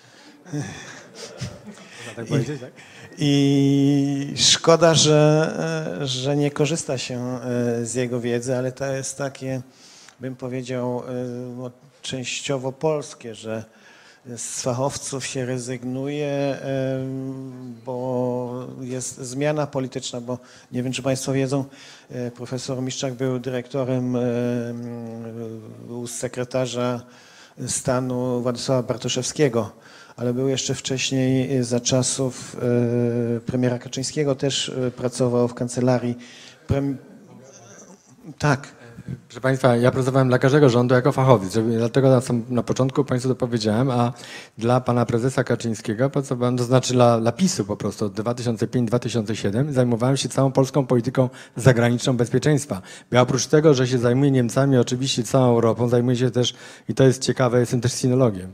I szkoda, że nie korzysta się z jego wiedzy, ale to jest takie, bym powiedział, częściowo polskie, że z fachowców się rezygnuje, bo jest zmiana polityczna, bo nie wiem, czy państwo wiedzą, profesor Miszczak był dyrektorem u sekretarza stanu Władysława Bartoszewskiego, ale był jeszcze wcześniej za czasów premiera Kaczyńskiego, też pracował w kancelarii. Tak, Proszę Państwa, ja pracowałem dla każdego rządu jako fachowiec, dlatego na początku Państwu to powiedziałem, a dla Pana Prezesa Kaczyńskiego pracowałem, to znaczy dla PiS-u po prostu od 2005-2007 zajmowałem się całą polską polityką zagraniczną bezpieczeństwa. Ja oprócz tego, że się zajmuję Niemcami, oczywiście całą Europą, zajmuję się też, i to jest ciekawe, jestem też sinologiem.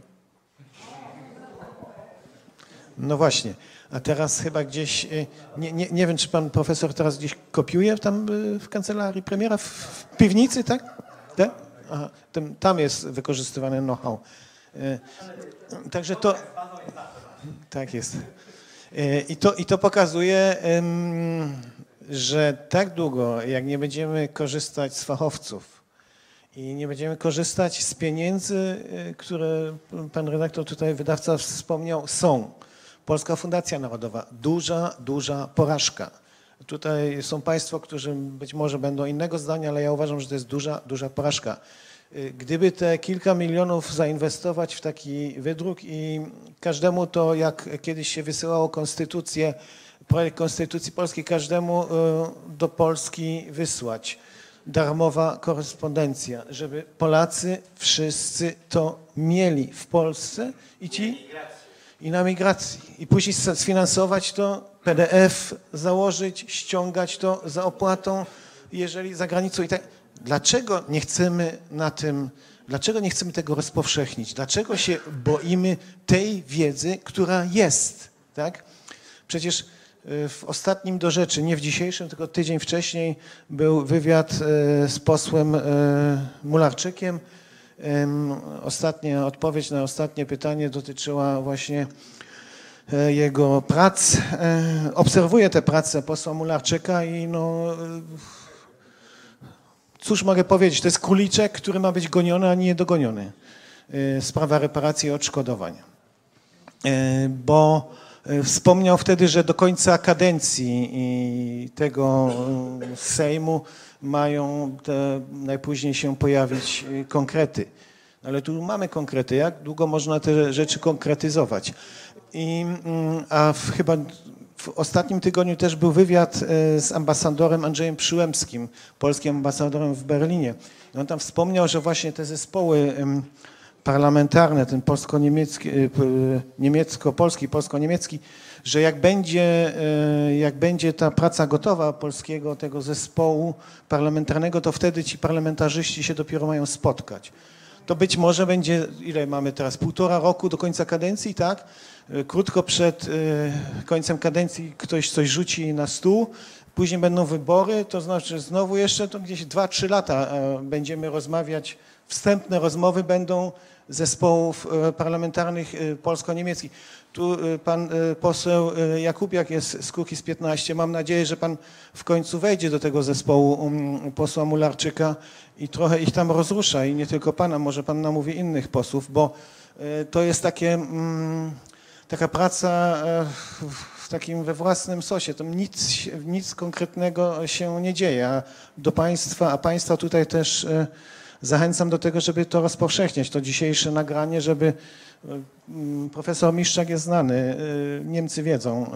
No właśnie, a teraz chyba gdzieś, nie wiem, czy pan profesor teraz gdzieś kopiuje tam w kancelarii premiera, w piwnicy, tak? Tak? Aha, tam jest wykorzystywany know-how. Także to... Tak jest. I to pokazuje, że tak długo, jak nie będziemy korzystać z fachowców i nie będziemy korzystać z pieniędzy, które pan redaktor tutaj, wydawca wspomniał, są. Polska Fundacja Narodowa, duża porażka. Tutaj są państwo, którzy być może będą innego zdania, ale ja uważam, że to jest duża porażka. Gdyby te kilka milionów zainwestować w taki wydruk i każdemu to, jak kiedyś się wysyłało konstytucję, projekt Konstytucji Polskiej, każdemu do Polski wysłać. Darmowa korespondencja, żeby Polacy wszyscy to mieli w Polsce i na migracji. I później sfinansować to, PDF założyć, ściągać to za opłatą, jeżeli za granicą i tak. Dlaczego nie chcemy dlaczego nie chcemy tego rozpowszechnić? Dlaczego się boimy tej wiedzy, która jest, tak? Przecież w ostatnim do rzeczy, nie w dzisiejszym, tylko tydzień wcześniej był wywiad z posłem Mularczykiem. Ostatnia odpowiedź na ostatnie pytanie dotyczyła właśnie jego prac. Obserwuję tę pracę posła Mularczyka i no, cóż mogę powiedzieć, to jest króliczek, który ma być goniony, a nie dogoniony. Sprawa reparacji i odszkodowań. Bo wspomniał wtedy, że do końca kadencji tego Sejmu mają najpóźniej się pojawić konkrety. Ale tu mamy konkrety. Jak długo można te rzeczy konkretyzować? Chyba w ostatnim tygodniu też był wywiad z ambasadorem Andrzejem Przyłębskim, polskim ambasadorem w Berlinie. I on tam wspomniał, że właśnie te zespoły parlamentarne, ten polsko-niemiecki, niemiecko-polski, polsko-niemiecki, że jak będzie ta praca gotowa polskiego tego zespołu parlamentarnego, to wtedy ci parlamentarzyści się dopiero mają spotkać. To być może będzie, ile mamy teraz, 1,5 roku do końca kadencji, tak? Krótko przed końcem kadencji ktoś coś rzuci na stół, później będą wybory, to znaczy znowu jeszcze to gdzieś 2-3 lata będziemy rozmawiać, wstępne rozmowy będą zespołów parlamentarnych polsko-niemieckich. Tu pan poseł Jakubiak jest z Kukiz15. Mam nadzieję, że pan w końcu wejdzie do tego zespołu posła Mularczyka i trochę ich tam rozrusza i nie tylko pana, może pan namówi innych posłów, bo to jest taka praca w takim we własnym sosie. To nic konkretnego się nie dzieje. A państwa tutaj też zachęcam do tego, żeby to rozpowszechniać, to dzisiejsze nagranie, żeby profesor Miszczak jest znany, Niemcy wiedzą,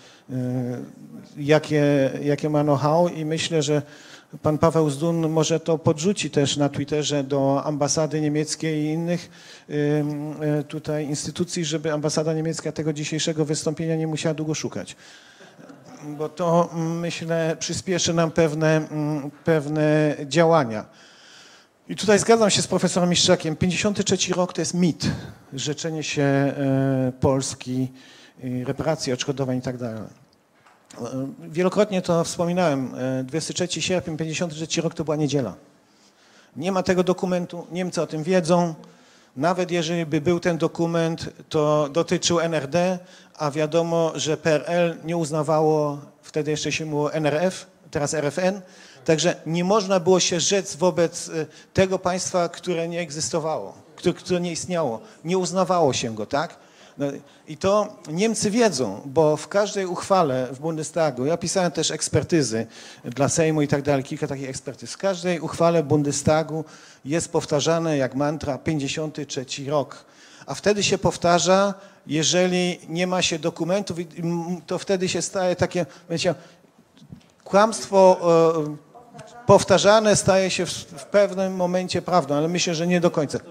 jakie ma know-how i myślę, że pan Paweł Zdun może to podrzuci też na Twitterze do ambasady niemieckiej i innych tutaj instytucji, żeby ambasada niemiecka tego dzisiejszego wystąpienia nie musiała długo szukać. Bo to, myślę, przyspieszy nam pewne działania. I tutaj zgadzam się z profesorem Miszczakiem. 53 rok to jest mit. Zrzeczenie się Polski, reparacji, odszkodowań i tak dalej. Wielokrotnie to wspominałem. 23 sierpnia, 53 rok to była niedziela. Nie ma tego dokumentu, Niemcy o tym wiedzą. Nawet jeżeli by był ten dokument, to dotyczył NRD, a wiadomo, że PRL nie uznawało, wtedy jeszcze się mówiło NRF, teraz RFN. Także nie można było się rzec wobec tego państwa, które nie egzystowało, które nie istniało. Nie uznawało się go, tak? No, i to Niemcy wiedzą, bo w każdej uchwale w Bundestagu, ja pisałem też ekspertyzy dla Sejmu i tak dalej, kilka takich ekspertyz. W każdej uchwale Bundestagu jest powtarzane jak mantra 53 rok. A wtedy się powtarza, jeżeli nie ma się dokumentów, to wtedy się staje takie, wiecie, kłamstwo powtarzane staje się w pewnym momencie prawdą, ale myślę, że nie do końca.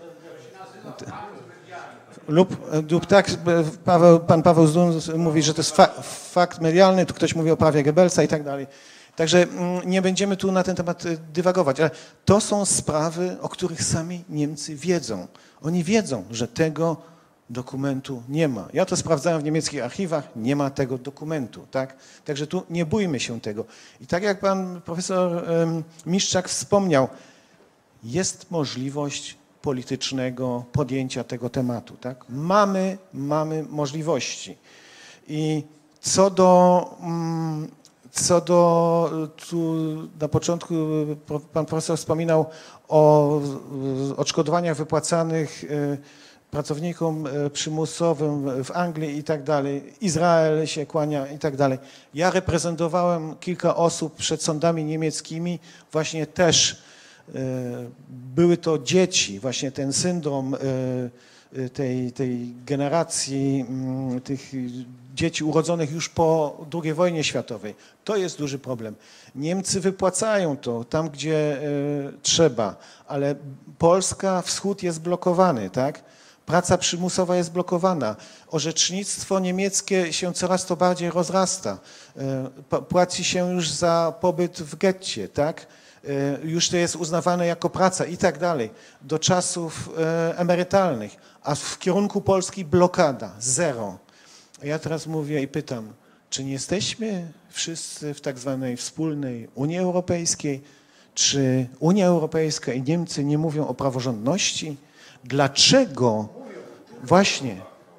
Lub tak, pan Paweł Zdun mówi, że to jest fakt medialny, tu ktoś mówi o prawie Goebbelsa i tak dalej. Także nie będziemy tu na ten temat dywagować, ale to są sprawy, o których sami Niemcy wiedzą. Oni wiedzą, że tego dokumentu nie ma. Ja to sprawdzałem w niemieckich archiwach, nie ma tego dokumentu, tak? Także tu nie bójmy się tego. I tak jak pan profesor Miszczak wspomniał, jest możliwość politycznego podjęcia tego tematu, tak? Mamy możliwości. I co do tu na początku pan profesor wspominał o odszkodowaniach wypłacanych pracownikom przymusowym w Anglii i tak dalej. Izrael się kłania i tak dalej. Ja reprezentowałem kilka osób przed sądami niemieckimi, właśnie też były to dzieci, właśnie ten syndrom tej generacji tych dzieci urodzonych już po II wojnie światowej. To jest duży problem. Niemcy wypłacają to tam, gdzie trzeba, ale Polska, wschód jest blokowany, tak? Praca przymusowa jest blokowana. Orzecznictwo niemieckie się coraz to bardziej rozrasta. Płaci się już za pobyt w getcie, tak? Już to jest uznawane jako praca i tak dalej. Do czasów emerytalnych. A w kierunku Polski blokada, zero. A ja teraz mówię i pytam, czy nie jesteśmy wszyscy w tak zwanej wspólnej Unii Europejskiej? Czy Unia Europejska i Niemcy nie mówią o praworządności? Dlaczego, właśnie,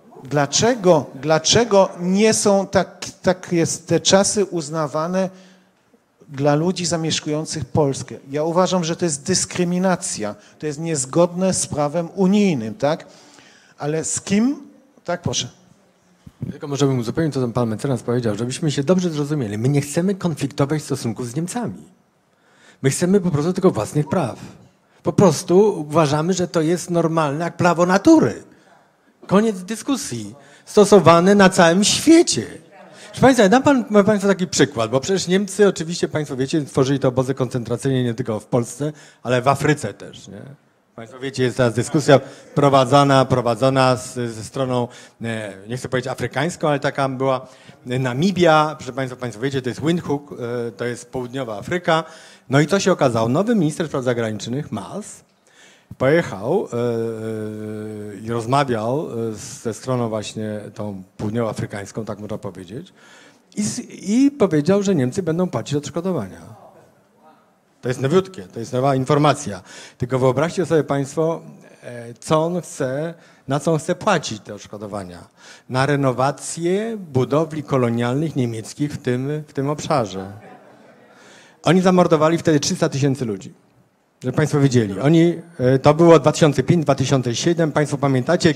dlaczego nie są tak jest te czasy uznawane dla ludzi zamieszkujących Polskę? Ja uważam, że to jest dyskryminacja, to jest niezgodne z prawem unijnym, tak? Ale z kim? Tak, proszę. Tylko może bym uzupełnił, co pan mecenas powiedział, żebyśmy się dobrze zrozumieli. My nie chcemy konfliktowych stosunków z Niemcami. My chcemy po prostu tylko własnych praw. Po prostu uważamy, że to jest normalne jak prawo natury. Koniec dyskusji. Stosowane na całym świecie. Proszę Państwa, dam Państwu taki przykład, bo przecież Niemcy, oczywiście Państwo wiecie, tworzyli te obozy koncentracyjne nie tylko w Polsce, ale w Afryce też, nie? Państwo wiecie, jest teraz dyskusja prowadzona ze stroną, nie chcę powiedzieć afrykańską, ale taka była Namibia, proszę Państwa, Państwo wiecie, to jest Windhoek, to jest południowa Afryka. No i to się okazało, nowy minister spraw zagranicznych, Maas, pojechał i rozmawiał ze stroną właśnie tą południowoafrykańską, tak można powiedzieć, i powiedział, że Niemcy będą płacić odszkodowania. To jest nowiutkie, to jest nowa informacja. Tylko wyobraźcie sobie Państwo, co on chce, na co on chce płacić te odszkodowania. Na renowację budowli kolonialnych niemieckich w tym obszarze. Oni zamordowali wtedy 300 000 ludzi. Żeby Państwo wiedzieli. To było 2005-2007, Państwo pamiętacie?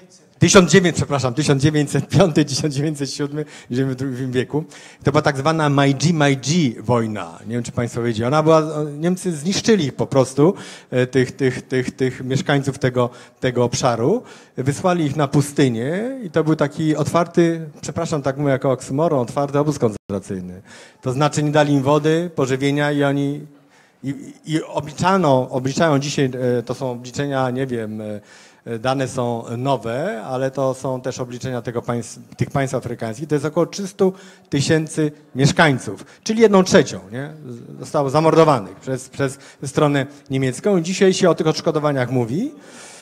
1905, 1907, żyjemy w II wieku. To była tak zwana My G wojna. Nie wiem, czy Państwo wiedzieli. Niemcy zniszczyli ich po prostu, tych mieszkańców tego obszaru. Wysłali ich na pustynię i to był taki otwarty, przepraszam, tak mówię jako oksymoron, otwarty obóz koncentracyjny. To znaczy nie dali im wody, pożywienia i oni... I obliczają dzisiaj, to są obliczenia, nie wiem, dane są nowe, ale to są też obliczenia tych państw afrykańskich. To jest około 300 000 mieszkańców, czyli 1/3, nie? Zostało zamordowanych przez stronę niemiecką. I dzisiaj się o tych odszkodowaniach mówi.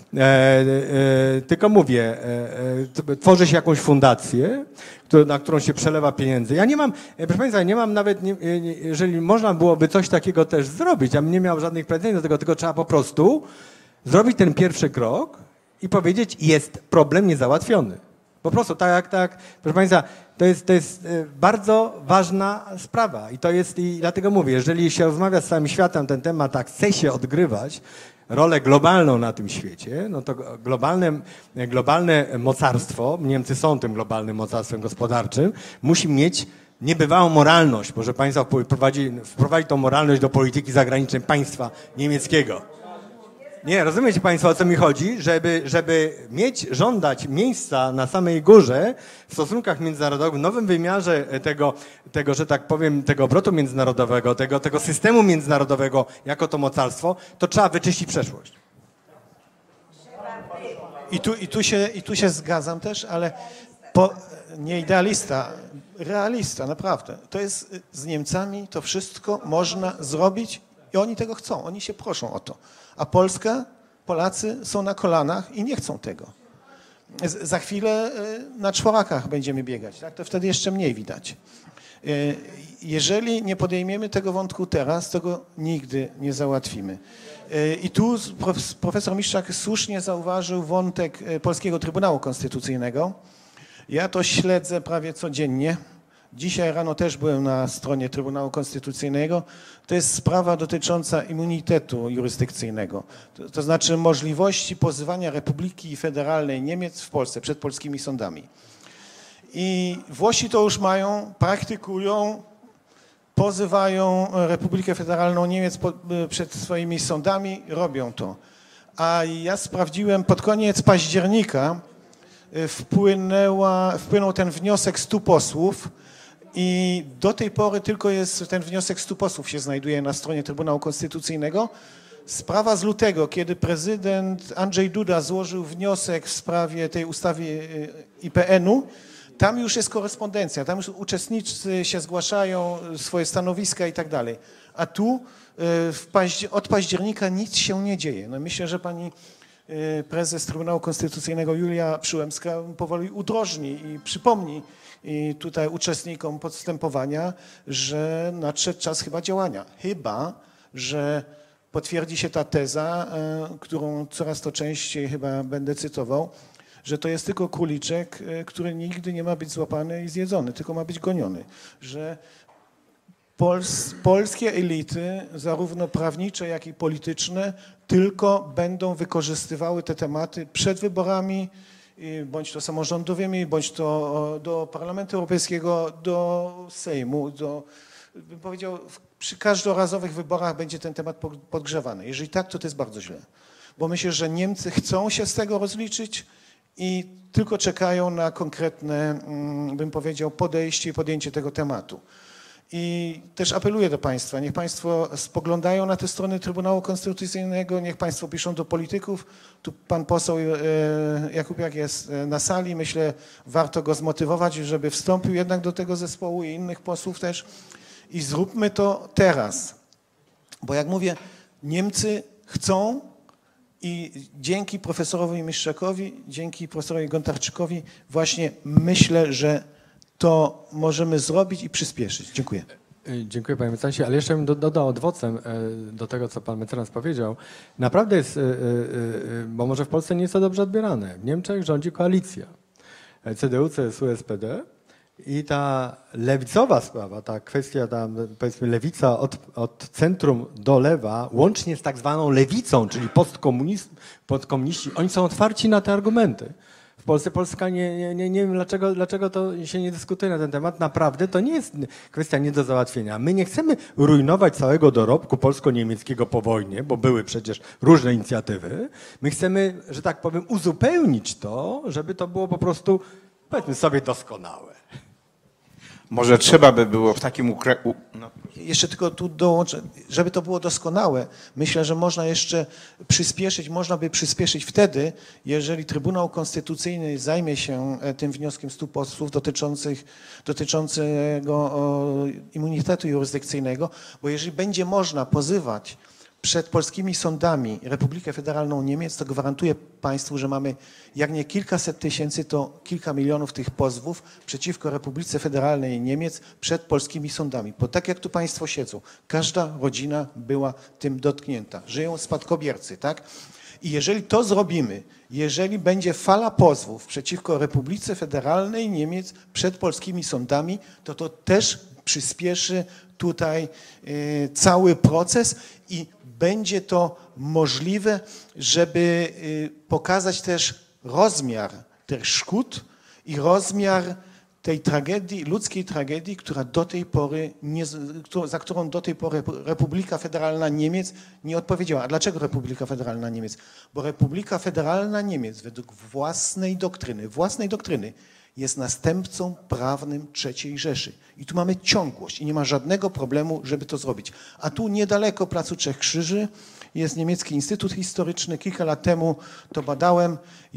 Tylko mówię, tworzy się jakąś fundację, na którą się przelewa pieniędzy. Ja nie mam, proszę Państwa, nie mam nawet, jeżeli można byłoby coś takiego też zrobić, ja bym nie miał żadnych pretensji do tego, tylko trzeba po prostu zrobić ten pierwszy krok i powiedzieć, jest problem niezałatwiony. Po prostu, tak, proszę Państwa, to jest bardzo ważna sprawa i dlatego mówię, jeżeli się rozmawia z całym światem ten temat, tak chce się odgrywać rolę globalną na tym świecie, no to globalne mocarstwo, Niemcy są tym globalnym mocarstwem gospodarczym, musi mieć niebywałą moralność, proszę Państwa, wprowadzić tą moralność do polityki zagranicznej państwa niemieckiego. Nie, rozumiecie Państwo, o co mi chodzi? Żeby żądać miejsca na samej górze w stosunkach międzynarodowych, w nowym wymiarze tego, że tak powiem, tego obrotu międzynarodowego, tego systemu międzynarodowego jako to mocarstwo, to trzeba wyczyścić przeszłość. I tu się zgadzam też, ale nie idealista, realista, naprawdę. To jest z Niemcami, to wszystko można zrobić i oni tego chcą, oni się proszą o to. A Polacy są na kolanach i nie chcą tego. Za chwilę na czworakach będziemy biegać, tak? To wtedy jeszcze mniej widać. Jeżeli nie podejmiemy tego wątku teraz, to go nigdy nie załatwimy. I tu profesor Miszczak słusznie zauważył wątek Polskiego Trybunału Konstytucyjnego. Ja to śledzę prawie codziennie. Dzisiaj rano też byłem na stronie Trybunału Konstytucyjnego. To jest sprawa dotycząca immunitetu jurysdykcyjnego. To znaczy możliwości pozywania Republiki Federalnej Niemiec w Polsce przed polskimi sądami. I Włosi to już mają, praktykują, pozywają Republikę Federalną Niemiec przed swoimi sądami, robią to. A ja sprawdziłem, pod koniec października wpłynął ten wniosek 100 posłów i do tej pory tylko jest ten wniosek 100 posłów się znajduje na stronie Trybunału Konstytucyjnego. Sprawa z lutego, kiedy prezydent Andrzej Duda złożył wniosek w sprawie tej ustawy IPN-u, tam już jest korespondencja, tam już uczestnicy się zgłaszają, swoje stanowiska i tak dalej. A tu od października nic się nie dzieje. No myślę, że pani prezes Trybunału Konstytucyjnego Julia Przyłębska powoli udrożni i przypomni tutaj uczestnikom postępowania, że nadszedł czas chyba działania. Chyba że potwierdzi się ta teza, którą coraz to częściej chyba będę cytował, że to jest tylko króliczek, który nigdy nie ma być złapany i zjedzony, tylko ma być goniony. Że polskie elity, zarówno prawnicze, jak i polityczne, tylko będą wykorzystywały te tematy przed wyborami, bądź to samorządowymi, bądź to do Parlamentu Europejskiego, do Sejmu, bym powiedział, przy każdorazowych wyborach będzie ten temat podgrzewany. Jeżeli tak, to jest bardzo źle. Bo myślę, że Niemcy chcą się z tego rozliczyć i tylko czekają na konkretne, bym powiedział, podejście i podjęcie tego tematu. I też apeluję do Państwa, niech Państwo spoglądają na te strony Trybunału Konstytucyjnego, niech Państwo piszą do polityków. Tu pan poseł Jakubiak jest na sali, myślę, warto go zmotywować, żeby wstąpił jednak do tego zespołu i innych posłów też. I zróbmy to teraz, bo jak mówię, Niemcy chcą i dzięki profesorowi Miszczakowi, dzięki profesorowi Gontarczykowi właśnie myślę, że to możemy zrobić i przyspieszyć. Dziękuję. Dziękuję panie mecenasie, ale jeszcze bym dodał odwocem do tego, co pan mecenas powiedział. Naprawdę jest, bo może w Polsce nie jest to dobrze odbierane. W Niemczech rządzi koalicja CDU, CSU, SPD i ta lewicowa sprawa, ta kwestia tam, powiedzmy lewica od centrum do lewa, łącznie z tak zwaną lewicą, czyli postkomuniści, oni są otwarci na te argumenty. W Polsce Polska nie wiem dlaczego to się nie dyskutuje na ten temat. Naprawdę to nie jest kwestia nie do załatwienia. My nie chcemy rujnować całego dorobku polsko-niemieckiego po wojnie, bo były przecież różne inicjatywy. My chcemy, że tak powiem, uzupełnić to, żeby to było po prostu, powiedzmy sobie, doskonałe. Może trzeba by było w takim Jeszcze tylko tu dołączę, żeby to było doskonałe, myślę, że można jeszcze przyspieszyć, można by przyspieszyć wtedy, jeżeli Trybunał Konstytucyjny zajmie się tym wnioskiem 100 posłów dotyczącego immunitetu jurysdykcyjnego, bo jeżeli będzie można pozywać przed polskimi sądami Republikę Federalną Niemiec, to gwarantuję Państwu, że mamy jak nie kilkaset tysięcy, to kilka milionów tych pozwów przeciwko Republice Federalnej Niemiec przed polskimi sądami. Bo tak jak tu Państwo siedzą, każda rodzina była tym dotknięta. Żyją spadkobiercy, tak? I jeżeli to zrobimy, jeżeli będzie fala pozwów przeciwko Republice Federalnej Niemiec przed polskimi sądami, to też przyspieszy tutaj cały proces i będzie to możliwe, żeby pokazać też rozmiar tych szkód i rozmiar tej tragedii, ludzkiej tragedii, która do tej pory za którą do tej pory Republika Federalna Niemiec nie odpowiedziała. A dlaczego Republika Federalna Niemiec? Bo Republika Federalna Niemiec według własnej doktryny jest następcą prawnym III Rzeszy. I tu mamy ciągłość i nie ma żadnego problemu, żeby to zrobić. A tu niedaleko Placu Trzech Krzyży jest Niemiecki Instytut Historyczny. Kilka lat temu to badałem.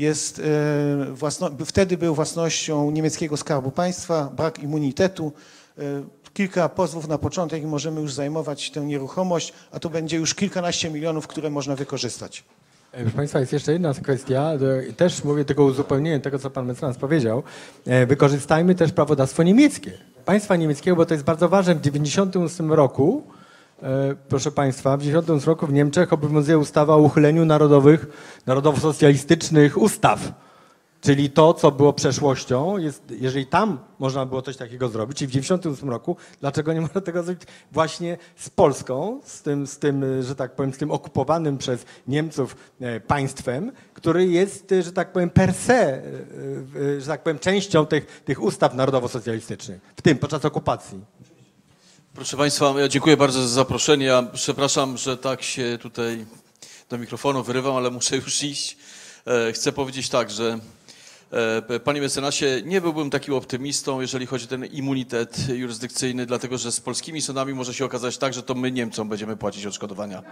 Wtedy był własnością niemieckiego Skarbu Państwa, brak immunitetu. Kilka pozwów na początek i możemy już zajmować tę nieruchomość, a to będzie już kilkanaście milionów, które można wykorzystać. Proszę Państwa, jest jeszcze jedna kwestia, też mówię tylko uzupełnienie tego, co Pan mecenas powiedział. Wykorzystajmy też prawodawstwo niemieckie, państwa niemieckiego, bo to jest bardzo ważne. W 1998 roku, proszę Państwa, w 1998 roku w Niemczech obowiązuje ustawa o uchyleniu narodowo-socjalistycznych ustaw. Czyli to, co było przeszłością, jeżeli tam można było coś takiego zrobić, i w 1998 roku, dlaczego nie można tego zrobić właśnie z Polską, z tym, że tak powiem, z tym okupowanym przez Niemców państwem, który jest, że tak powiem, per se, że tak powiem, częścią tych ustaw narodowo-socjalistycznych, w tym podczas okupacji. Proszę Państwa, ja dziękuję bardzo za zaproszenie. Ja przepraszam, że tak się tutaj do mikrofonu wyrywam, ale muszę już iść. Chcę powiedzieć tak, że panie mecenasie, nie byłbym takim optymistą, jeżeli chodzi o ten immunitet jurysdykcyjny, dlatego że z polskimi sądami może się okazać tak, że to my Niemcom będziemy płacić odszkodowania.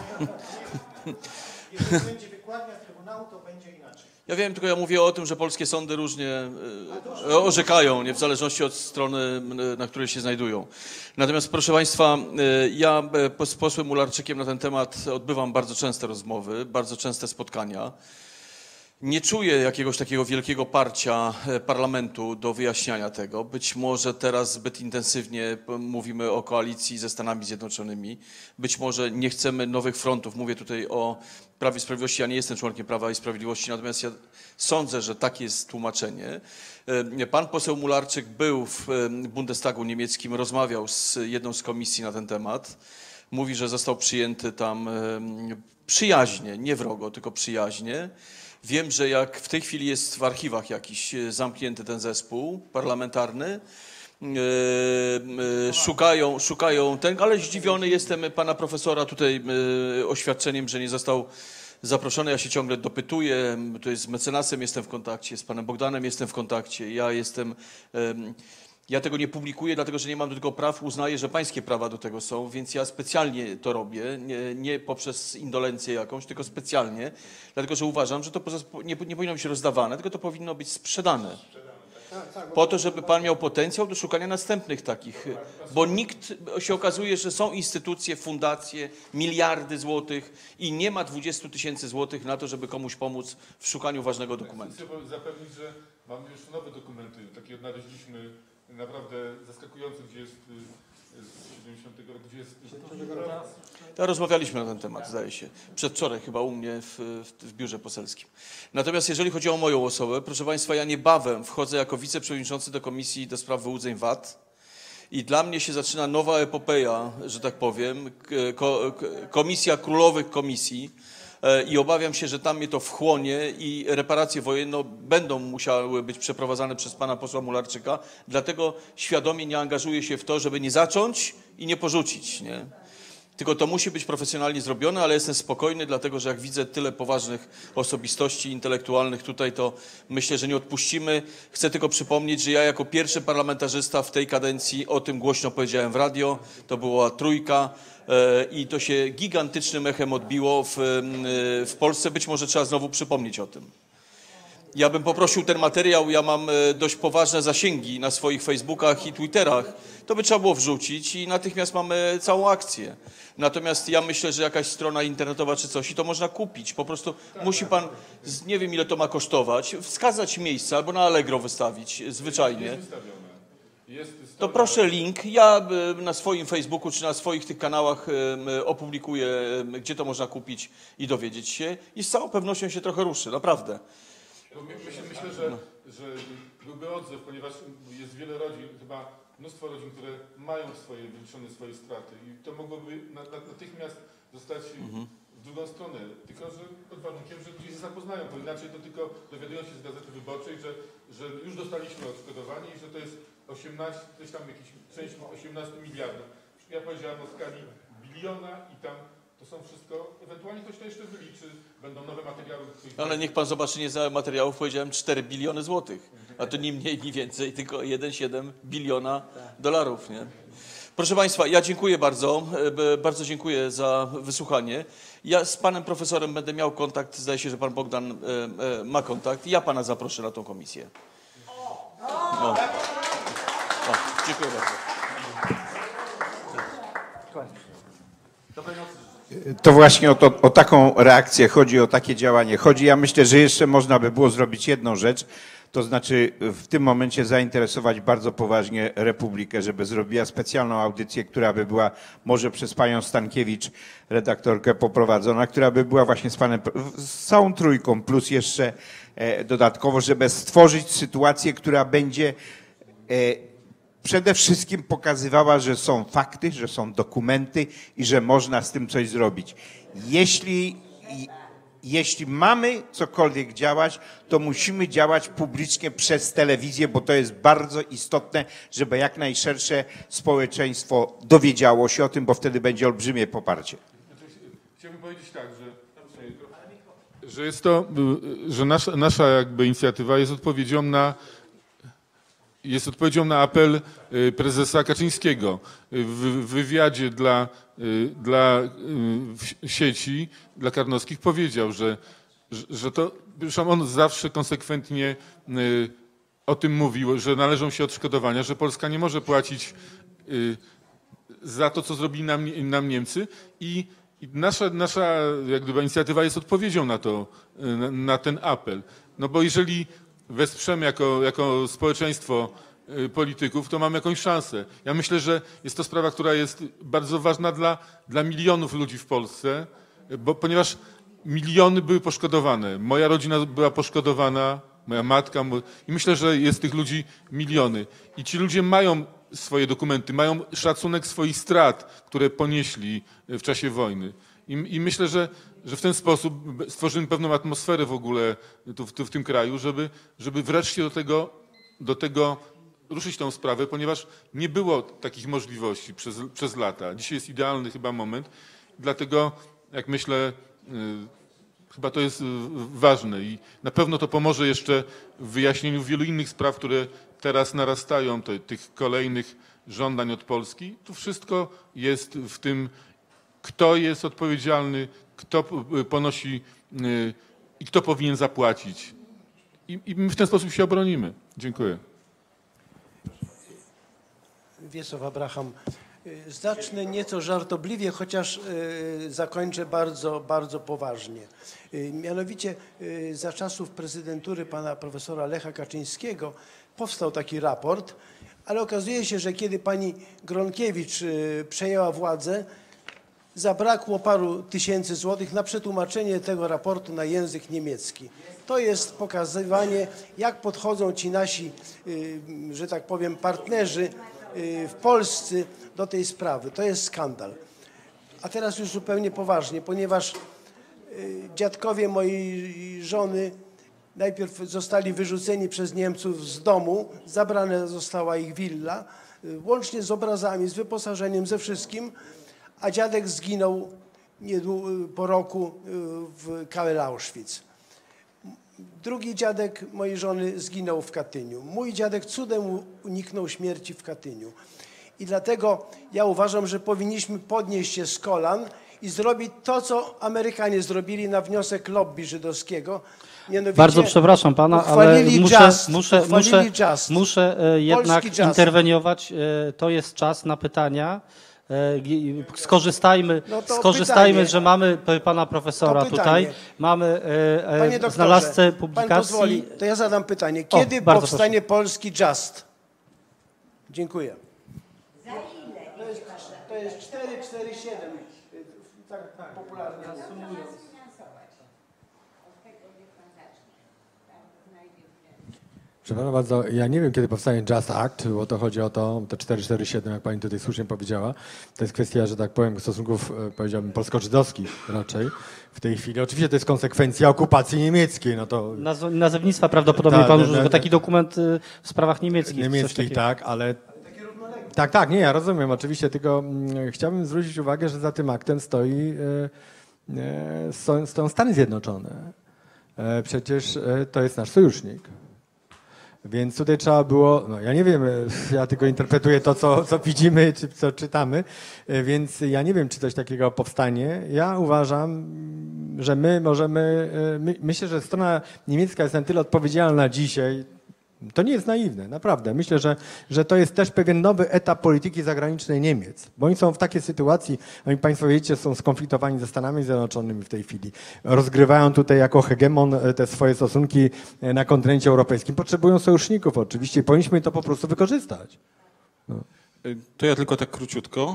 Jeżeli będzie wykładnia Trybunału, to będzie inaczej. Ja wiem, tylko ja mówię o tym, że polskie sądy różnie orzekają, nie w zależności od strony, na której się znajdują. Natomiast proszę Państwa, ja z posłem Mularczykiem na ten temat odbywam bardzo częste rozmowy, bardzo częste spotkania. Nie czuję jakiegoś takiego wielkiego parcia parlamentu do wyjaśniania tego. Być może teraz zbyt intensywnie mówimy o koalicji ze Stanami Zjednoczonymi. Być może nie chcemy nowych frontów. Mówię tutaj o Prawie i Sprawiedliwości. Ja nie jestem członkiem Prawa i Sprawiedliwości, natomiast ja sądzę, że takie jest tłumaczenie. Pan poseł Mularczyk był w Bundestagu niemieckim, rozmawiał z jedną z komisji na ten temat. Mówi, że został przyjęty tam przyjaźnie, nie wrogo, tylko przyjaźnie. Wiem, że jak w tej chwili jest w archiwach jakiś zamknięty ten zespół parlamentarny, szukają ten, ale zdziwiony jestem pana profesora tutaj oświadczeniem, że nie został zaproszony. Ja się ciągle dopytuję, to jest z mecenasem jestem w kontakcie, z panem Bogdanem jestem w kontakcie, ja tego nie publikuję, dlatego że nie mam do tego praw, uznaję, że pańskie prawa do tego są, więc ja specjalnie to robię, nie poprzez indolencję jakąś, tylko specjalnie, dlatego że uważam, że to nie powinno być rozdawane, tylko to powinno być sprzedane. Po to, żeby pan miał potencjał do szukania następnych takich, bo nikt się okazuje, że są instytucje, fundacje, miliardy złotych i nie ma 20 000 złotych na to, żeby komuś pomóc w szukaniu ważnego dokumentu. Chcę zapewnić, że mamy już nowe dokumenty, takie odnaleźliśmy naprawdę zaskakujące, gdzie jest z 70 roku, gdzie jest... Ja rozmawialiśmy na ten temat, zdaje się, przedwczoraj chyba u mnie w biurze poselskim. Natomiast jeżeli chodzi o moją osobę, proszę Państwa, ja niebawem wchodzę jako wiceprzewodniczący do Komisji do Spraw Wyłudzeń VAT i dla mnie się zaczyna nowa epopeja, że tak powiem, komisja królowych komisji i obawiam się, że tam mnie to wchłonie i reparacje wojenne będą musiały być przeprowadzane przez pana posła Mularczyka, dlatego świadomie nie angażuję się w to, żeby nie zacząć i nie porzucić, nie? Tylko to musi być profesjonalnie zrobione, ale jestem spokojny, dlatego że jak widzę tyle poważnych osobistości intelektualnych tutaj, to myślę, że nie odpuścimy. Chcę tylko przypomnieć, że ja jako pierwszy parlamentarzysta w tej kadencji o tym głośno powiedziałem w radio, to była trójka i to się gigantycznym echem odbiło w Polsce. Być może trzeba znowu przypomnieć o tym. Ja bym poprosił ten materiał, ja mam dość poważne zasięgi na swoich Facebookach i Twitterach, to by trzeba było wrzucić i natychmiast mamy całą akcję. Natomiast ja myślę, że jakaś strona internetowa czy coś i to można kupić. Po prostu musi pan, nie wiem ile to ma kosztować, wskazać miejsce albo na Allegro wystawić zwyczajnie. To proszę link, ja na swoim Facebooku czy na swoich tych kanałach opublikuję, gdzie to można kupić i dowiedzieć się i z całą pewnością się trochę ruszy, naprawdę. Myślę, że byłby odzew, ponieważ jest wiele rodzin, chyba mnóstwo rodzin, które mają wyliczone swoje straty i to mogłoby natychmiast zostać w drugą stronę, tylko że pod warunkiem, że ludzie się zapoznają, bo inaczej to tylko dowiadują się z Gazety Wyborczej, że już dostaliśmy odszkodowanie i że to jest 18, coś tam jakiś część 18 miliardów. Ja powiedziałem o skali biliona i tam to są wszystko, ewentualnie ktoś to jeszcze wyliczy, będą nowe materiały. Ale niech pan zobaczy, nie za materiałów powiedziałem 4 biliony złotych, a to ni mniej, ni więcej, tylko 1,7 biliona dolarów, nie? Proszę Państwa, ja dziękuję bardzo, bardzo dziękuję za wysłuchanie. Ja z panem profesorem będę miał kontakt, zdaje się, że pan Bogdan ma kontakt. Ja pana zaproszę na tą komisję. O, dziękuję bardzo. To właśnie o taką reakcję chodzi, o takie działanie chodzi. Ja myślę, że jeszcze można by było zrobić jedną rzecz, to znaczy w tym momencie zainteresować bardzo poważnie Republikę, żeby zrobiła specjalną audycję, która by była może przez panią Stankiewicz, redaktorkę, poprowadzona, która by była właśnie z całą trójką, plus jeszcze dodatkowo, żeby stworzyć sytuację, która będzie przede wszystkim pokazywała, że są fakty, że są dokumenty i że można z tym coś zrobić. Jeśli mamy cokolwiek działać, to musimy działać publicznie przez telewizję, bo to jest bardzo istotne, żeby jak najszersze społeczeństwo dowiedziało się o tym, bo wtedy będzie olbrzymie poparcie. Chciałbym powiedzieć tak, że jest to, że nasza jakby inicjatywa jest odpowiedzią na apel prezesa Kaczyńskiego. W wywiadzie dla sieci, dla Karnowskich powiedział, że to, zresztą on zawsze konsekwentnie o tym mówił, że należą się odszkodowania, że Polska nie może płacić za to, co zrobili nam Niemcy i nasza jak gdyby inicjatywa jest odpowiedzią na ten apel. No bo jeżeli wesprzemy jako społeczeństwo polityków, to mamy jakąś szansę. Ja myślę, że jest to sprawa, która jest bardzo ważna dla milionów ludzi w Polsce, ponieważ miliony były poszkodowane. Moja rodzina była poszkodowana, moja matka i myślę, że jest tych ludzi miliony. I ci ludzie mają swoje dokumenty, mają szacunek swoich strat, które ponieśli w czasie wojny. I myślę, że w ten sposób stworzymy pewną atmosferę w ogóle w tym kraju, żeby wreszcie do tego ruszyć tą sprawę, ponieważ nie było takich możliwości przez lata. Dzisiaj jest idealny chyba moment, dlatego jak myślę, chyba to jest ważne i na pewno to pomoże jeszcze w wyjaśnieniu wielu innych spraw, które teraz narastają, tych kolejnych żądań od Polski. Tu wszystko jest w tym, kto jest odpowiedzialny, kto ponosi i kto powinien zapłacić. I my w ten sposób się obronimy. Dziękuję. Wiesław Abraham. Zacznę nieco żartobliwie, chociaż zakończę bardzo, bardzo poważnie. Mianowicie za czasów prezydentury pana profesora Lecha Kaczyńskiego powstał taki raport, ale okazuje się, że kiedy pani Gronkiewicz przejęła władzę, zabrakło paru tysięcy złotych na przetłumaczenie tego raportu na język niemiecki. To jest pokazywanie, jak podchodzą ci nasi, że tak powiem, partnerzy w Polsce do tej sprawy. To jest skandal. A teraz już zupełnie poważnie, ponieważ dziadkowie mojej żony najpierw zostali wyrzuceni przez Niemców z domu, zabrana została ich willa, łącznie z obrazami, z wyposażeniem, ze wszystkim, a dziadek zginął po roku w KL Auschwitz. Drugi dziadek mojej żony zginął w Katyniu. Mój dziadek cudem uniknął śmierci w Katyniu. I dlatego ja uważam, że powinniśmy podnieść się z kolan i zrobić to, co Amerykanie zrobili na wniosek lobby żydowskiego. Bardzo przepraszam pana, ale muszę jednak interweniować. To jest czas na pytania. Skorzystajmy, że mamy pana profesora tutaj. Mamy znalazcę publikacji. Pan pozwoli, to ja zadam pytanie. Kiedy powstanie polski Just? Dziękuję. Za ile? To jest 447. Tak popularnie. Przepraszam bardzo, ja nie wiem, kiedy powstanie Just Act, bo to chodzi o to, te 447, jak pani tutaj słusznie powiedziała. To jest kwestia, że tak powiem, stosunków, powiedziałbym, polsko-żydowskich raczej w tej chwili. Oczywiście to jest konsekwencja okupacji niemieckiej. No to... Nazewnictwa prawdopodobnie pan użył, bo taki dokument w sprawach niemieckich. Niemieckich, tak, ale... Tak, nie, ja rozumiem oczywiście, tylko chciałbym zwrócić uwagę, że za tym aktem stoją Stany Zjednoczone. Przecież to jest nasz sojusznik. Więc tutaj trzeba było, no ja nie wiem, ja tylko interpretuję to, co widzimy, czy co czytamy, więc ja nie wiem, czy coś takiego powstanie. Ja uważam, że my możemy, myślę, że strona niemiecka jest na tyle odpowiedzialna dzisiaj. To nie jest naiwne, naprawdę. Myślę, że to jest też pewien nowy etap polityki zagranicznej Niemiec, bo oni są w takiej sytuacji, oni państwo wiecie, są skonfliktowani ze Stanami Zjednoczonymi w tej chwili. Rozgrywają tutaj jako hegemon te swoje stosunki na kontynencie europejskim. Potrzebują sojuszników oczywiście i powinniśmy to po prostu wykorzystać. No. To ja tylko tak króciutko.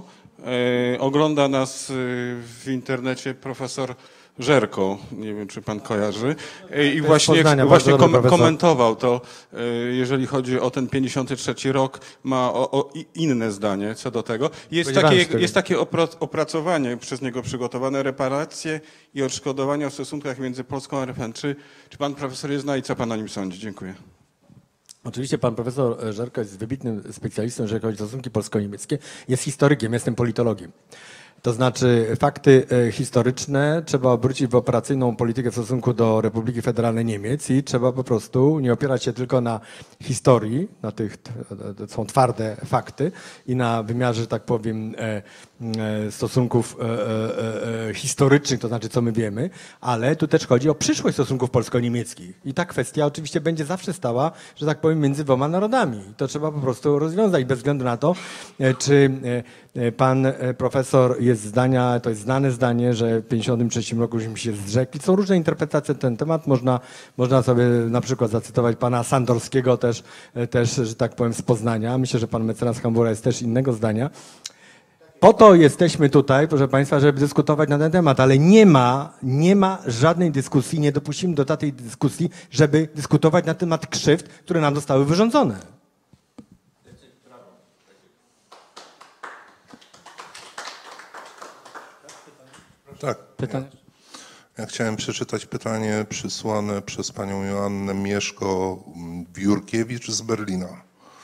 Ogląda nas w internecie profesor Żerko, nie wiem, czy pan kojarzy, i właśnie komentował to, jeżeli chodzi o ten 53 rok, ma inne zdanie co do tego. Jest takie opracowanie przez niego przygotowane, reparacje i odszkodowania w stosunkach między Polską a RP. Czy pan profesor je zna i co pan o nim sądzi? Dziękuję. Oczywiście pan profesor Żerko jest wybitnym specjalistą, jeżeli chodzi o stosunki polsko-niemieckie. Jest historykiem, jestem politologiem. To znaczy fakty historyczne trzeba obrócić w operacyjną politykę w stosunku do Republiki Federalnej Niemiec i trzeba po prostu nie opierać się tylko na historii, na tych, to są twarde fakty i na wymiarze, że tak powiem, stosunków historycznych, to znaczy co my wiemy, ale tu też chodzi o przyszłość stosunków polsko-niemieckich. I ta kwestia oczywiście będzie zawsze stała, że tak powiem, między dwoma narodami. I to trzeba po prostu rozwiązać bez względu na to, czy pan profesor jest zdania, to jest znane zdanie, że w 1953 roku żeśmy się zrzekli. Są różne interpretacje na ten temat. Można sobie na przykład zacytować pana Sandorskiego też, że tak powiem, z Poznania. Myślę, że pan mecenas Hambura jest też innego zdania. Po to jesteśmy tutaj, proszę państwa, żeby dyskutować na ten temat, ale nie ma żadnej dyskusji, nie dopuścimy do takiej dyskusji, żeby dyskutować na temat krzywd, które nam zostały wyrządzone. Tak. Pytanie? Ja chciałem przeczytać pytanie przysłane przez panią Joannę Mieszko-Wiórkiewicz z Berlina.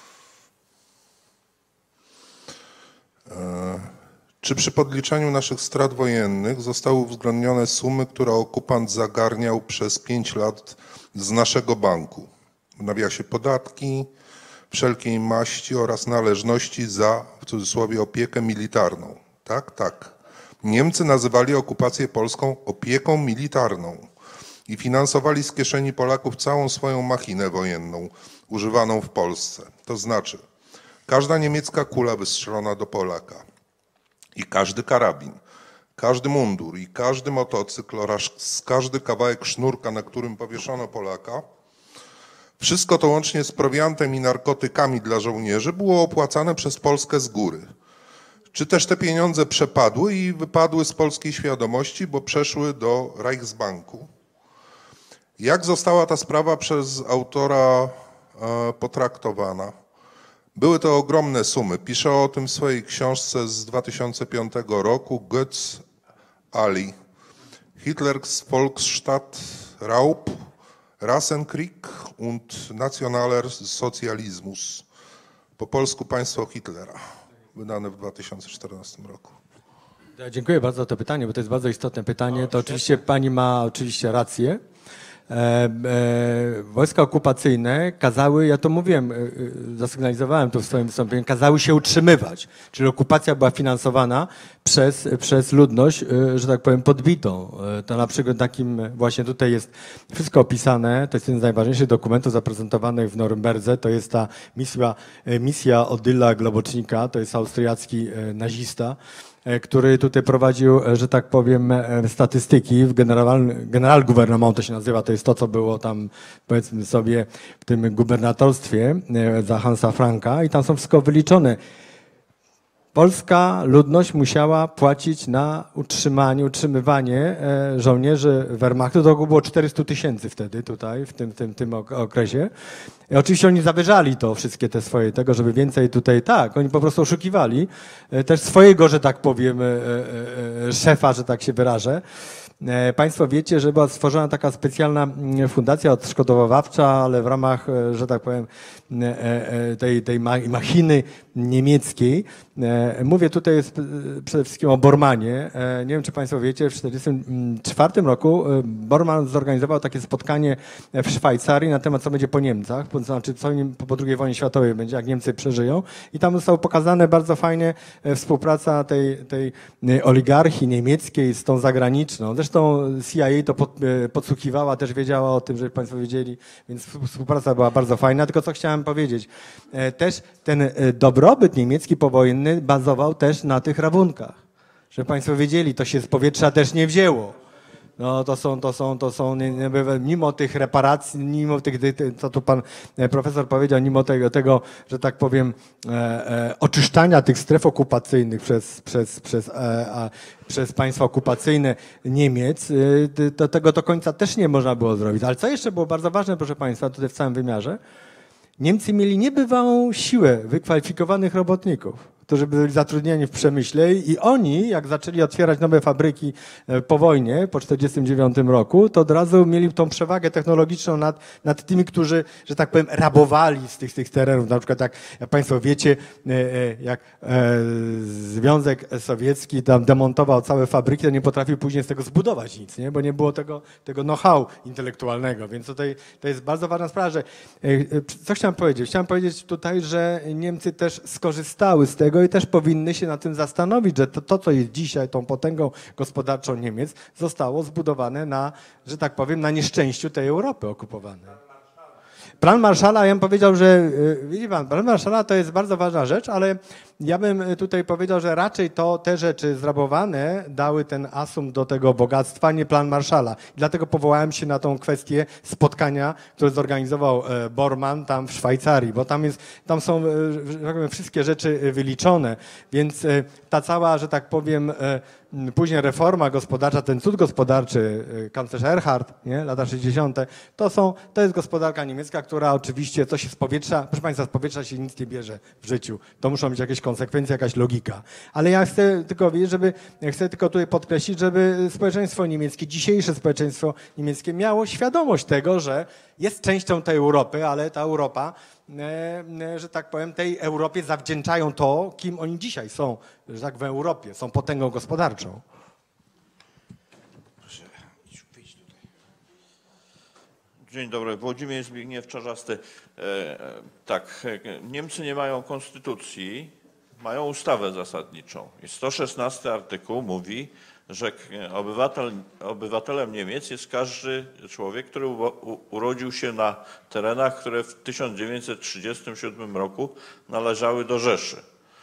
Czy przy podliczaniu naszych strat wojennych zostały uwzględnione sumy, które okupant zagarniał przez 5 lat z naszego banku? W nawiasie podatki, wszelkiej maści oraz należności za, w cudzysłowie, opiekę militarną. Tak, tak. Niemcy nazywali okupację polską opieką militarną i finansowali z kieszeni Polaków całą swoją machinę wojenną używaną w Polsce. To znaczy, każda niemiecka kula wystrzelona do Polaka i każdy karabin, każdy mundur i każdy motocykl oraz każdy kawałek sznurka, na którym powieszono Polaka, wszystko to łącznie z prowiantem i narkotykami dla żołnierzy było opłacane przez Polskę z góry. Czy też te pieniądze przepadły i wypadły z polskiej świadomości, bo przeszły do Reichsbanku? Jak została ta sprawa przez autora potraktowana? Były to ogromne sumy. Pisze o tym w swojej książce z 2005 roku Götz Ali. Hitlers Volksstaat Raub, Rassenkrieg und Nationaler Sozialismus. Po polsku Państwo Hitlera. Wydane w 2014 roku. Dziękuję bardzo za to pytanie, bo to jest bardzo istotne pytanie. To oczywiście pani ma oczywiście rację. Wojska okupacyjne kazały, ja to mówiłem, zasygnalizowałem to w swoim wystąpieniu, kazały się utrzymywać. Czyli okupacja była finansowana przez ludność, że tak powiem, podbitą. To na przykład takim, właśnie tutaj jest wszystko opisane, to jest jeden z najważniejszych dokumentów zaprezentowanych w Norymberdze, to jest ta misja Odyla Globocznika, to jest austriacki nazista, który tutaj prowadził, że tak powiem, statystyki w Generalgouvernement to się nazywa, to jest to, co było tam, powiedzmy sobie, w tym gubernatorstwie za Hansa Franka i tam są wszystko wyliczone. polska ludność musiała płacić na utrzymywanie żołnierzy Wehrmachtu. To było 400 000 wtedy tutaj, w tym okresie. I oczywiście oni zawyżali to, wszystkie te swoje, tego, żeby więcej tutaj, tak, oni po prostu oszukiwali też swojego, że tak powiem, szefa, że tak się wyrażę. Państwo wiecie, że była stworzona taka specjalna fundacja odszkodowawcza, ale w ramach, że tak powiem, tej machiny niemieckiej. Mówię tutaj przede wszystkim o Bormanie. Nie wiem, czy Państwo wiecie, w 1944 roku Bormann zorganizował takie spotkanie w Szwajcarii na temat, co będzie po Niemcach, to znaczy co po II wojnie światowej będzie, jak Niemcy przeżyją. I tam zostało pokazane bardzo fajnie współpraca tej oligarchii niemieckiej z tą zagraniczną. Zresztą CIA to podsłuchiwała, też wiedziała o tym, żeby Państwo wiedzieli, więc współpraca była bardzo fajna. Tylko co chciałem powiedzieć, też ten dobrobyt niemiecki powojenny bazował też na tych rabunkach. Żeby Państwo wiedzieli, to się z powietrza też nie wzięło. No to są mimo tych reparacji, mimo tych, co tu pan profesor powiedział, mimo tego, że tak powiem, oczyszczania tych stref okupacyjnych przez państwa okupacyjne Niemiec, tego do końca też nie można było zrobić. Ale co jeszcze było bardzo ważne, proszę Państwa, tutaj w całym wymiarze, Niemcy mieli niebywałą siłę wykwalifikowanych robotników, którzy byli zatrudnieni w przemyśle i oni, jak zaczęli otwierać nowe fabryki po wojnie, po 1949 roku, to od razu mieli tą przewagę technologiczną nad tymi, którzy, że tak powiem, rabowali z tych terenów. Na przykład, jak Państwo wiecie, jak Związek Sowiecki tam demontował całe fabryki, to nie potrafił później z tego zbudować nic, nie? Bo nie było tego know-how intelektualnego. Więc tutaj to jest bardzo ważna sprawa, że co chciałem powiedzieć? Chciałem powiedzieć tutaj, że Niemcy też skorzystały z tego i też powinny się na tym zastanowić, że to, co jest dzisiaj tą potęgą gospodarczą Niemiec, zostało zbudowane na, że tak powiem, na nieszczęściu tej Europy okupowanej. Plan Marshalla, ja bym powiedział, że widzi pan, plan Marshalla to jest bardzo ważna rzecz, ale ja bym tutaj powiedział, że raczej to te rzeczy zrabowane dały ten asum do tego bogactwa, nie plan Marshalla. Dlatego powołałem się na tą kwestię spotkania, które zorganizował Bormann tam w Szwajcarii, bo tam są wszystkie rzeczy wyliczone, więc ta cała, że tak powiem, później reforma gospodarcza, ten cud gospodarczy, kanclerz Erhard, nie, lata 60., to jest gospodarka niemiecka, która oczywiście coś z powietrza, proszę Państwa, z powietrza się nic nie bierze w życiu. To muszą być jakieś konsekwencje, jakaś logika. Ale ja chcę tylko wiedzieć, chcę tylko tutaj podkreślić, żeby społeczeństwo niemieckie, dzisiejsze społeczeństwo niemieckie miało świadomość tego, że jest częścią tej Europy, ale ta Europa, że tak powiem, tej Europie zawdzięczają to, kim oni dzisiaj są, że tak w Europie, są potęgą gospodarczą. Proszę, wyjdź tutaj. Dzień dobry, Włodzimierz Zbigniew Czarzasty. Tak, Niemcy nie mają konstytucji, mają ustawę zasadniczą. I 116 artykuł mówi, że obywatelem Niemiec jest każdy człowiek, który urodził się na terenach, które w 1937 roku należały do Rzeszy.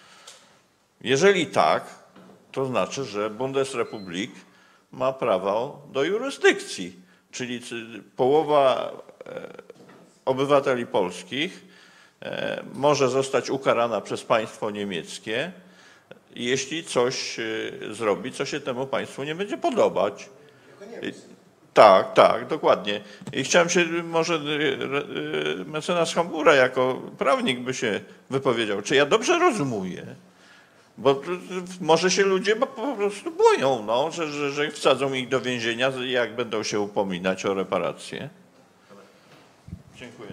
Jeżeli tak, to znaczy, że Bundesrepublik ma prawo do jurysdykcji, czyli połowa obywateli polskich może zostać ukarana przez państwo niemieckie, jeśli coś zrobi, co się temu państwu nie będzie podobać. Tak, dokładnie. I chciałem się, może mecenas Hambura jako prawnik by się wypowiedział, czy ja dobrze rozumuję, bo może się ludzie po prostu boją, no, że wsadzą ich do więzienia, jak będą się upominać o reparacje. Dziękuję.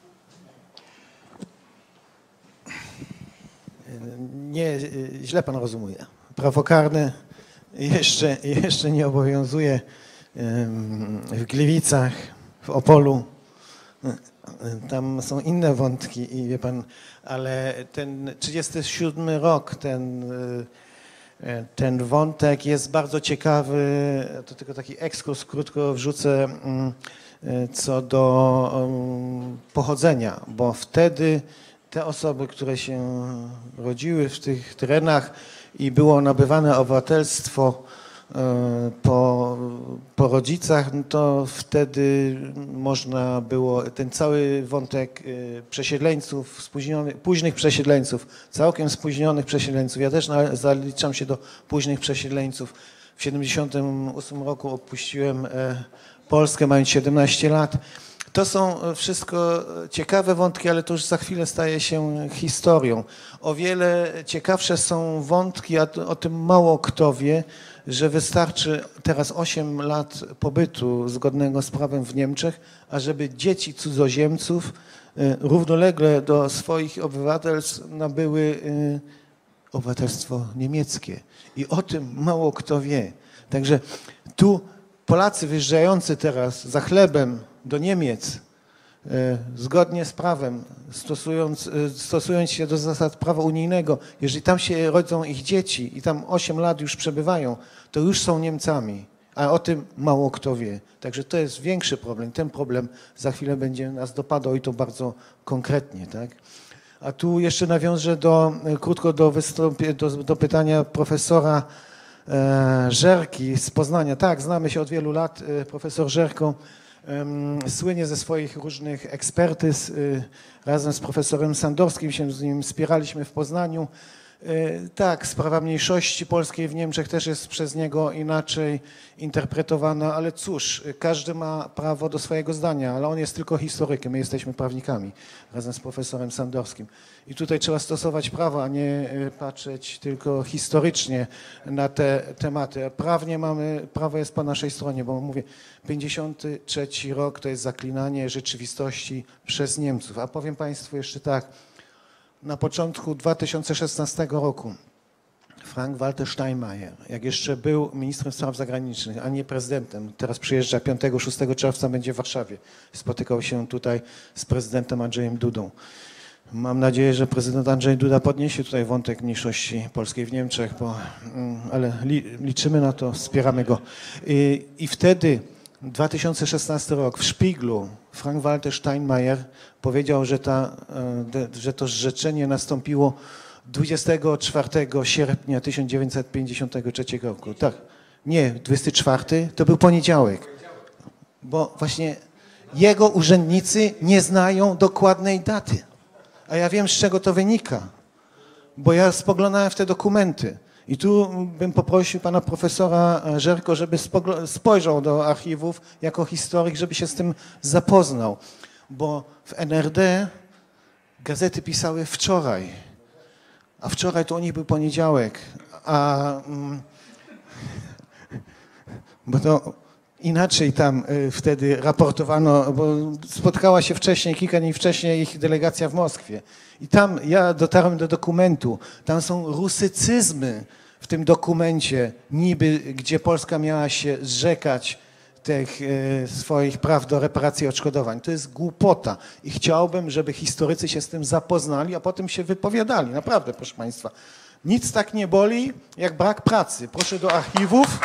Nie, źle pan rozumie. Prawo karne jeszcze nie obowiązuje w Gliwicach, w Opolu. Tam są inne wątki i wie pan, ale ten 37 rok, ten wątek jest bardzo ciekawy. To tylko taki ekskurs, krótko wrzucę, co do pochodzenia, bo wtedy te osoby, które się rodziły w tych terenach i było nabywane obywatelstwo po rodzicach, no to wtedy można było ten cały wątek przesiedleńców, późnych przesiedleńców, całkiem spóźnionych przesiedleńców. Ja też zaliczam się do późnych przesiedleńców. W 1978 roku opuściłem Polskę, mając 17 lat. To są wszystko ciekawe wątki, ale to już za chwilę staje się historią. O wiele ciekawsze są wątki, a o tym mało kto wie, że wystarczy teraz 8 lat pobytu zgodnego z prawem w Niemczech, ażeby dzieci cudzoziemców równolegle do swoich obywatelstw nabyły obywatelstwo niemieckie. I o tym mało kto wie. Także tu Polacy wyjeżdżający teraz za chlebem do Niemiec, zgodnie z prawem, stosując się do zasad prawa unijnego, jeżeli tam się rodzą ich dzieci i tam 8 lat już przebywają, to już są Niemcami, a o tym mało kto wie. Także to jest większy problem. Ten problem za chwilę będzie nas dopadał i to bardzo konkretnie, tak? A tu jeszcze nawiążę krótko do pytania profesora Żerki z Poznania. Tak, znamy się od wielu lat. Profesor Żerko słynie ze swoich różnych ekspertyz. Razem z profesorem Sandorskim się z nim spieraliśmy w Poznaniu. Tak, sprawa mniejszości polskiej w Niemczech też jest przez niego inaczej interpretowana, ale cóż, każdy ma prawo do swojego zdania, ale on jest tylko historykiem, my jesteśmy prawnikami razem z profesorem Sandorskim. I tutaj trzeba stosować prawo, a nie patrzeć tylko historycznie na te tematy. Prawnie prawo jest po naszej stronie, bo mówię, 53 rok to jest zaklinanie rzeczywistości przez Niemców. A powiem Państwu jeszcze tak, na początku 2016 roku Frank-Walter Steinmeier, jak jeszcze był ministrem spraw zagranicznych, a nie prezydentem, teraz przyjeżdża 5-6 czerwca, będzie w Warszawie, spotykał się tutaj z prezydentem Andrzejem Dudą. Mam nadzieję, że prezydent Andrzej Duda podniesie tutaj wątek mniejszości polskiej w Niemczech, ale liczymy na to, wspieramy go. I wtedy 2016 rok w Szpiglu Frank-Walter Steinmeier powiedział, że to zrzeczenie nastąpiło 24 sierpnia 1953 roku. Tak, nie, 24 to był poniedziałek, bo właśnie jego urzędnicy nie znają dokładnej daty. A ja wiem, z czego to wynika, bo ja spoglądałem w te dokumenty. I tu bym poprosił pana profesora Żerko, żeby spojrzał do archiwów jako historyk, żeby się z tym zapoznał. Bo w NRD gazety pisały wczoraj, a wczoraj to u nich był poniedziałek, bo to inaczej tam wtedy raportowano, bo spotkała się wcześniej, kilka dni wcześniej ich delegacja w Moskwie. I tam ja dotarłem do dokumentu, tam są rusycyzmy w tym dokumencie, niby gdzie Polska miała się zrzekać tych swoich praw do reparacji i odszkodowań. To jest głupota i chciałbym, żeby historycy się z tym zapoznali, a potem się wypowiadali. Naprawdę, proszę Państwa. Nic tak nie boli, jak brak pracy. Proszę do archiwów.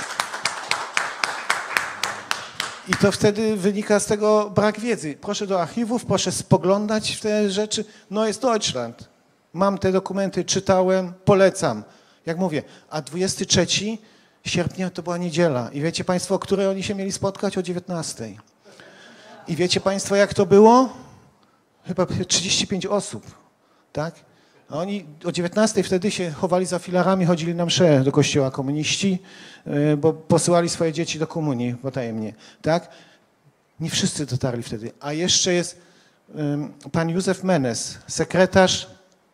I to wtedy wynika z tego brak wiedzy. Proszę do archiwów, proszę spoglądać w te rzeczy. No jest Deutschland. Mam te dokumenty, czytałem, polecam. Jak mówię, a 23 sierpnia to była niedziela. I wiecie Państwo, o której oni się mieli spotkać? O 19. I wiecie Państwo, jak to było? Chyba 35 osób, tak? A oni o 19 wtedy się chowali za filarami, chodzili na mszę do kościoła komuniści, bo posyłali swoje dzieci do komunii potajemnie, tak? Nie wszyscy dotarli wtedy. A jeszcze jest pan Józef Menes, sekretarz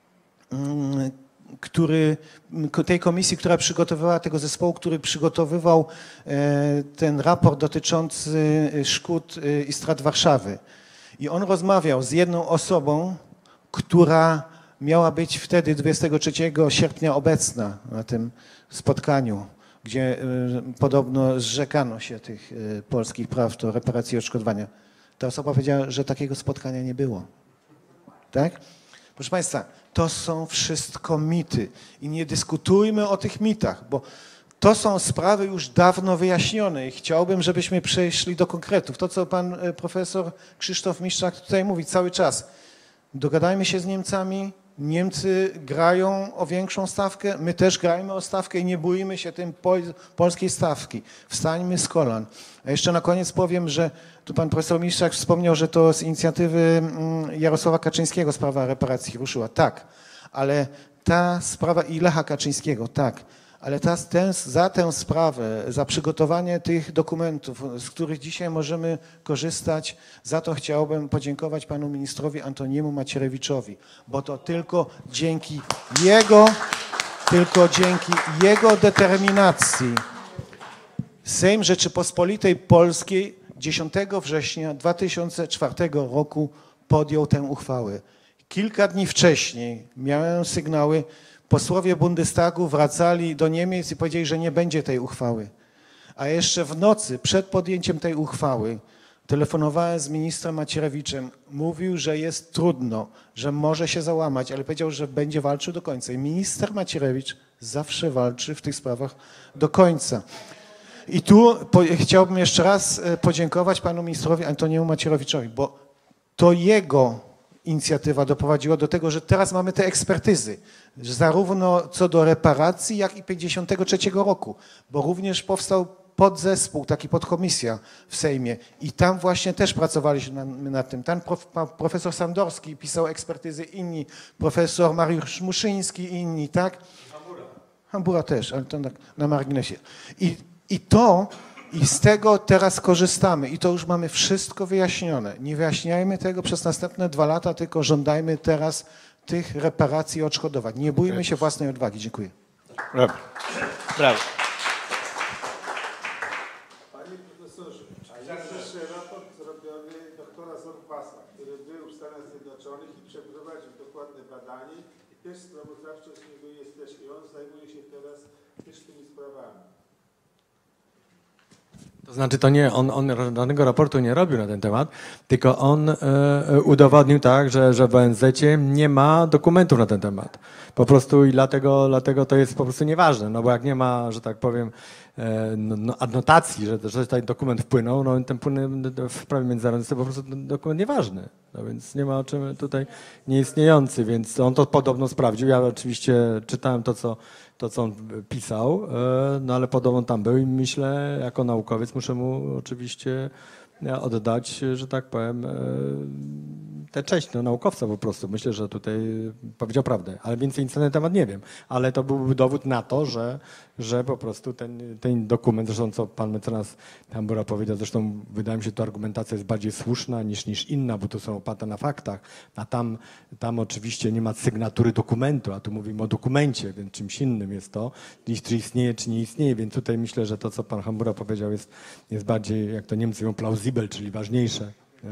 tej komisji, która przygotowywała, tego zespołu, który przygotowywał ten raport dotyczący szkód i strat Warszawy. I on rozmawiał z jedną osobą, która miała być wtedy 23 sierpnia obecna na tym spotkaniu, gdzie podobno zrzekano się tych polskich praw do reparacji i odszkodowania. Ta osoba powiedziała, że takiego spotkania nie było. Tak? Proszę Państwa, to są wszystko mity i nie dyskutujmy o tych mitach, bo to są sprawy już dawno wyjaśnione i chciałbym, żebyśmy przeszli do konkretów. To, co pan profesor Krzysztof Miszczak tutaj mówi cały czas. Dogadajmy się z Niemcami, Niemcy grają o większą stawkę, my też grajmy o stawkę i nie bójmy się tym polskiej stawki. Wstańmy z kolan. A jeszcze na koniec powiem, że tu pan profesor Miszczak wspomniał, że to z inicjatywy Jarosława Kaczyńskiego sprawa reparacji ruszyła. Tak, ale ta sprawa i Lecha Kaczyńskiego, tak. Ale za tę sprawę, za przygotowanie tych dokumentów, z których dzisiaj możemy korzystać, za to chciałbym podziękować panu ministrowi Antoniemu Macierewiczowi, bo to tylko dzięki jego determinacji Sejm Rzeczypospolitej Polskiej 10 września 2004 roku podjął tę uchwałę. Kilka dni wcześniej miałem sygnały, posłowie Bundestagu wracali do Niemiec i powiedzieli, że nie będzie tej uchwały. A jeszcze w nocy przed podjęciem tej uchwały telefonowałem z ministrem Macierewiczem. Mówił, że jest trudno, że może się załamać, ale powiedział, że będzie walczył do końca. I minister Macierewicz zawsze walczy w tych sprawach do końca. I tu chciałbym jeszcze raz podziękować panu ministrowi Antoniemu Macierewiczowi, bo to jego inicjatywa doprowadziła do tego, że teraz mamy te ekspertyzy, zarówno co do reparacji, jak i 1953 roku, bo również powstał podzespół, taki podkomisja w Sejmie i tam właśnie też pracowaliśmy nad tym. Tam profesor Sandorski pisał ekspertyzy, inni, profesor Mariusz Muszyński i inni, tak? Hambura też, ale to na marginesie. I z tego teraz korzystamy i to już mamy wszystko wyjaśnione. Nie wyjaśniajmy tego przez następne 2 lata, tylko żądajmy teraz tych reparacji i odszkodowań. Nie bójmy się własnej odwagi. Dziękuję. Brawo. Brawo. Panie profesorze, jest jeszcze raport zrobiony doktora Zorpasa, który był w Stanach Zjednoczonych i przeprowadził dokładne badanie i też sprawozdawczo z niego jest też i on zajmuje się teraz też tymi sprawami. To znaczy to nie, on żadnego raportu nie robił na ten temat, tylko on udowodnił tak, że w ONZ-cie nie ma dokumentów na ten temat. Po prostu i dlatego to jest po prostu nieważne, no bo jak nie ma, że tak powiem, adnotacji, że ten dokument wpłynął, no ten w prawie międzynarodowym jest to po prostu dokument nieważny. No więc nie ma o czym tutaj nieistniejący, więc on to podobno sprawdził. Ja oczywiście czytałem to, co on pisał, no ale podobno tam był i myślę, jako naukowiec muszę mu oczywiście oddać, że tak powiem, tę cześć naukowca po prostu. Myślę, że tutaj powiedział prawdę, ale więcej nic na ten temat nie wiem. Ale to byłby dowód na to, że po prostu ten dokument, zresztą co pan mecenas Hambura powiedział, zresztą wydaje mi się, że ta argumentacja jest bardziej słuszna niż inna, bo to są oparte na faktach, a tam oczywiście nie ma sygnatury dokumentu, a tu mówimy o dokumencie, więc czymś innym jest to, czy istnieje, czy nie istnieje, więc tutaj myślę, że to, co pan Hambura powiedział, jest bardziej, jak to Niemcy mówią, plausible, czyli ważniejsze. Nie?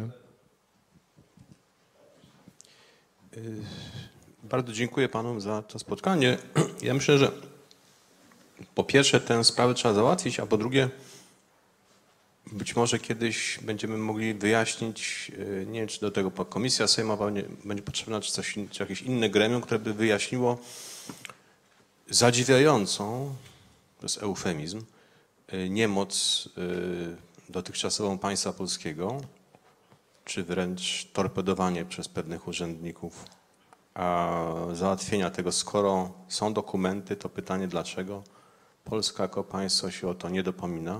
Bardzo dziękuję panom za to spotkanie. Ja myślę, że po pierwsze tę sprawę trzeba załatwić, a po drugie być może kiedyś będziemy mogli wyjaśnić, nie wiem czy do tego komisja sejmowa będzie potrzebna, czy jakieś inne gremium, które by wyjaśniło zadziwiającą, to jest eufemizm, niemoc dotychczasową państwa polskiego, czy wręcz torpedowanie przez pewnych urzędników załatwienia tego. Skoro są dokumenty, to pytanie dlaczego Polska jako państwo się o to nie dopomina.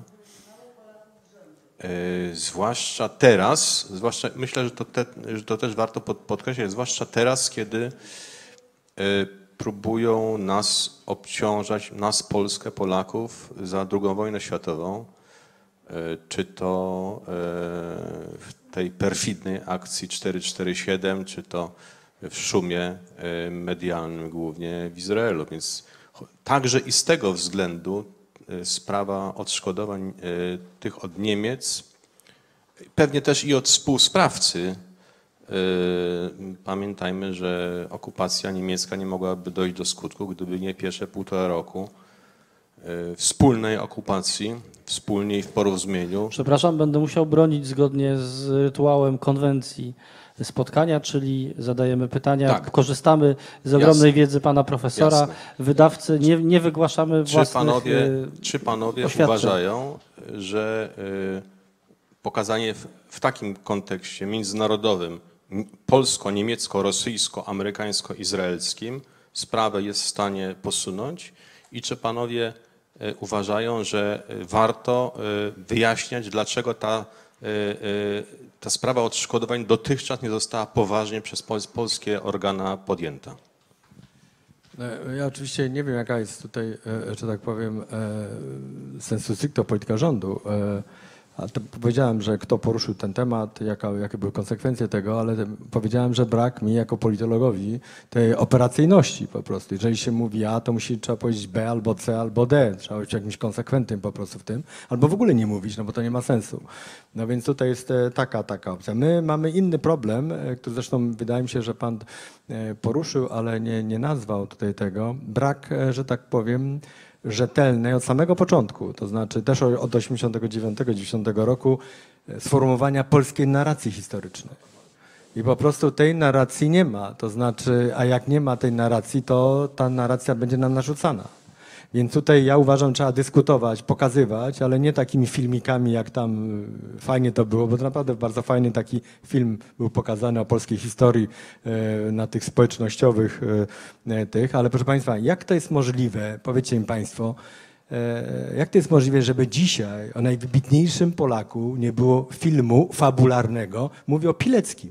Zwłaszcza teraz, myślę, że to też warto podkreślić, zwłaszcza teraz, kiedy próbują nas obciążać, nas Polskę, Polaków za II wojnę światową, czy to w tej perfidnej akcji 447, czy to w szumie medialnym głównie w Izraelu. Więc także i z tego względu sprawa odszkodowań tych od Niemiec, pewnie też i od współsprawcy. Pamiętajmy, że okupacja niemiecka nie mogłaby dojść do skutku, gdyby nie pierwsze 1,5 roku wspólnej okupacji, wspólnie i w porozumieniu. Przepraszam, będę musiał bronić zgodnie z rytuałem konwencji spotkania, czyli zadajemy pytania, tak. Korzystamy z ogromnej wiedzy pana profesora, jasne. Wydawcy, nie wygłaszamy własnych Czy panowie uważają, że pokazanie w takim kontekście międzynarodowym polsko-niemiecko-rosyjsko-amerykańsko-izraelskim sprawę jest w stanie posunąć i czy panowie uważają, że warto wyjaśniać, dlaczego ta sprawa odszkodowań dotychczas nie została poważnie przez polskie organa podjęta? Ja oczywiście nie wiem, jaka jest tutaj, że tak powiem, sensu stricto polityka rządu. A to powiedziałem, że kto poruszył ten temat, jakie były konsekwencje tego, ale powiedziałem, że brak mi jako politologowi tej operacyjności po prostu. Jeżeli się mówi A, to trzeba powiedzieć B albo C albo D. Trzeba być jakimś konsekwentnym po prostu w tym. Albo w ogóle nie mówić, no bo to nie ma sensu. No więc tutaj jest taka opcja. My mamy inny problem, który zresztą wydaje mi się, że pan poruszył, ale nie nazwał tutaj tego. Brak, że tak powiem, rzetelnej od samego początku, to znaczy też od 89-90 roku sformułowania polskiej narracji historycznej. I po prostu tej narracji nie ma, to znaczy, a jak nie ma tej narracji, to ta narracja będzie nam narzucana. Więc tutaj ja uważam, trzeba dyskutować, pokazywać, ale nie takimi filmikami, jak tam fajnie to było, bo to naprawdę bardzo fajny taki film był pokazany o polskiej historii na tych społecznościowych ale proszę Państwa, jak to jest możliwe, powiedzcie mi Państwo, jak to jest możliwe, żeby dzisiaj o najwybitniejszym Polaku nie było filmu fabularnego, mówię o Pileckim.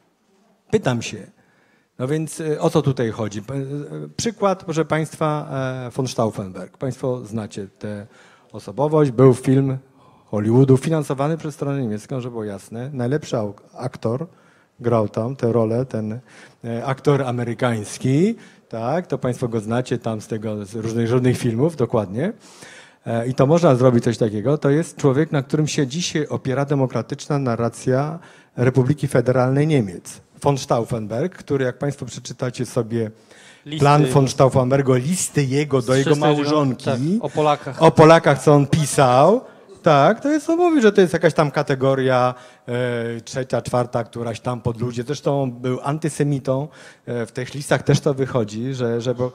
Pytam się. No więc o co tutaj chodzi? Przykład, proszę Państwa, von Stauffenberg. Państwo znacie tę osobowość. Był film Hollywoodu finansowany przez stronę niemiecką, żeby było jasne. Najlepszy aktor grał tam tę rolę, ten aktor amerykański. Tak, to Państwo go znacie tam z różnych filmów, dokładnie. I to można zrobić coś takiego. To jest człowiek, na którym się dzisiaj opiera demokratyczna narracja Republiki Federalnej Niemiec. Von Stauffenberg, który jak Państwo przeczytacie sobie plan von Stauffenberga, listy jego do jego małżonki, tak, o Polakach, co on pisał, tak, to jest, on mówi, że to jest jakaś tam kategoria trzecia, czwarta, któraś tam pod ludzie. Zresztą on był antysemitą, w tych listach też to wychodzi, że bo...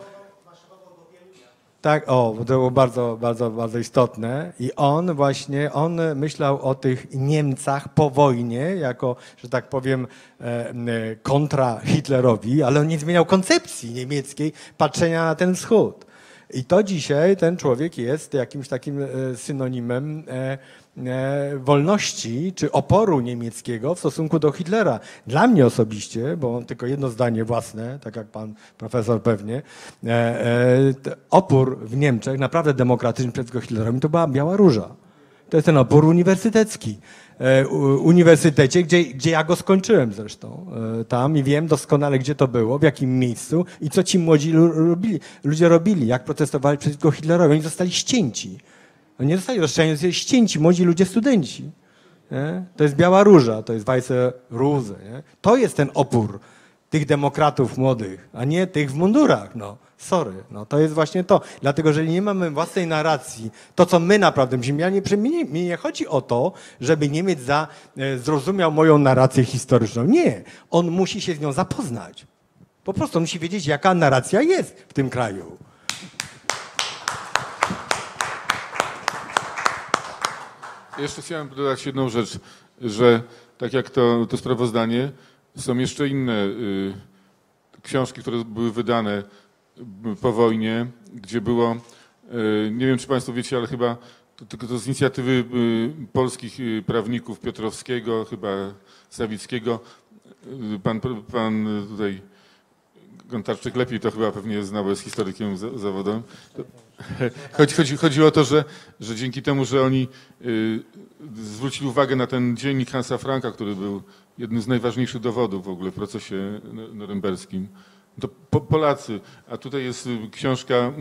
Tak, to było bardzo istotne i on myślał o tych Niemcach po wojnie jako, że tak powiem, kontra Hitlerowi, ale on nie zmieniał koncepcji niemieckiej patrzenia na ten wschód. I to dzisiaj ten człowiek jest jakimś takim synonimem wolności czy oporu niemieckiego w stosunku do Hitlera. Dla mnie osobiście, bo mam tylko jedno zdanie własne, tak jak pan profesor pewnie, opór w Niemczech naprawdę demokratyczny przeciwko Hitlerowi to była Biała Róża. To jest ten opór uniwersytecki. Uniwersytecie, gdzie ja go skończyłem zresztą tam i wiem doskonale, gdzie to było, w jakim miejscu i co ci młodzi ludzie robili, jak protestowali przeciwko Hitlerowi. Oni zostali ścięci. Oni nie zostali rozstrzelieni, zostali ścięci młodzi ludzie, studenci. Nie? To jest Biała Róża, to jest Weiße Rose. Nie? To jest ten opór tych demokratów młodych, a nie tych w mundurach. No, sorry, no, to jest właśnie to. Dlatego, że nie mamy własnej narracji, to co my naprawdę mi nie chodzi o to, żeby Niemiec zrozumiał moją narrację historyczną. Nie, on musi się z nią zapoznać. Po prostu on musi wiedzieć, jaka narracja jest w tym kraju. Jeszcze chciałem dodać jedną rzecz, że tak jak to sprawozdanie, są jeszcze inne książki, które były wydane po wojnie, gdzie było, nie wiem czy Państwo wiecie, ale chyba to z inicjatywy polskich prawników Piotrowskiego, chyba Sawickiego, pan tutaj Gontarczyk lepiej to chyba pewnie znał, bo jest historykiem zawodowym. Chodziło o to, że dzięki temu, że oni zwrócili uwagę na ten dziennik Hansa Franka, który był jednym z najważniejszych dowodów w ogóle w procesie norymberskim, to Polacy, a tutaj jest książka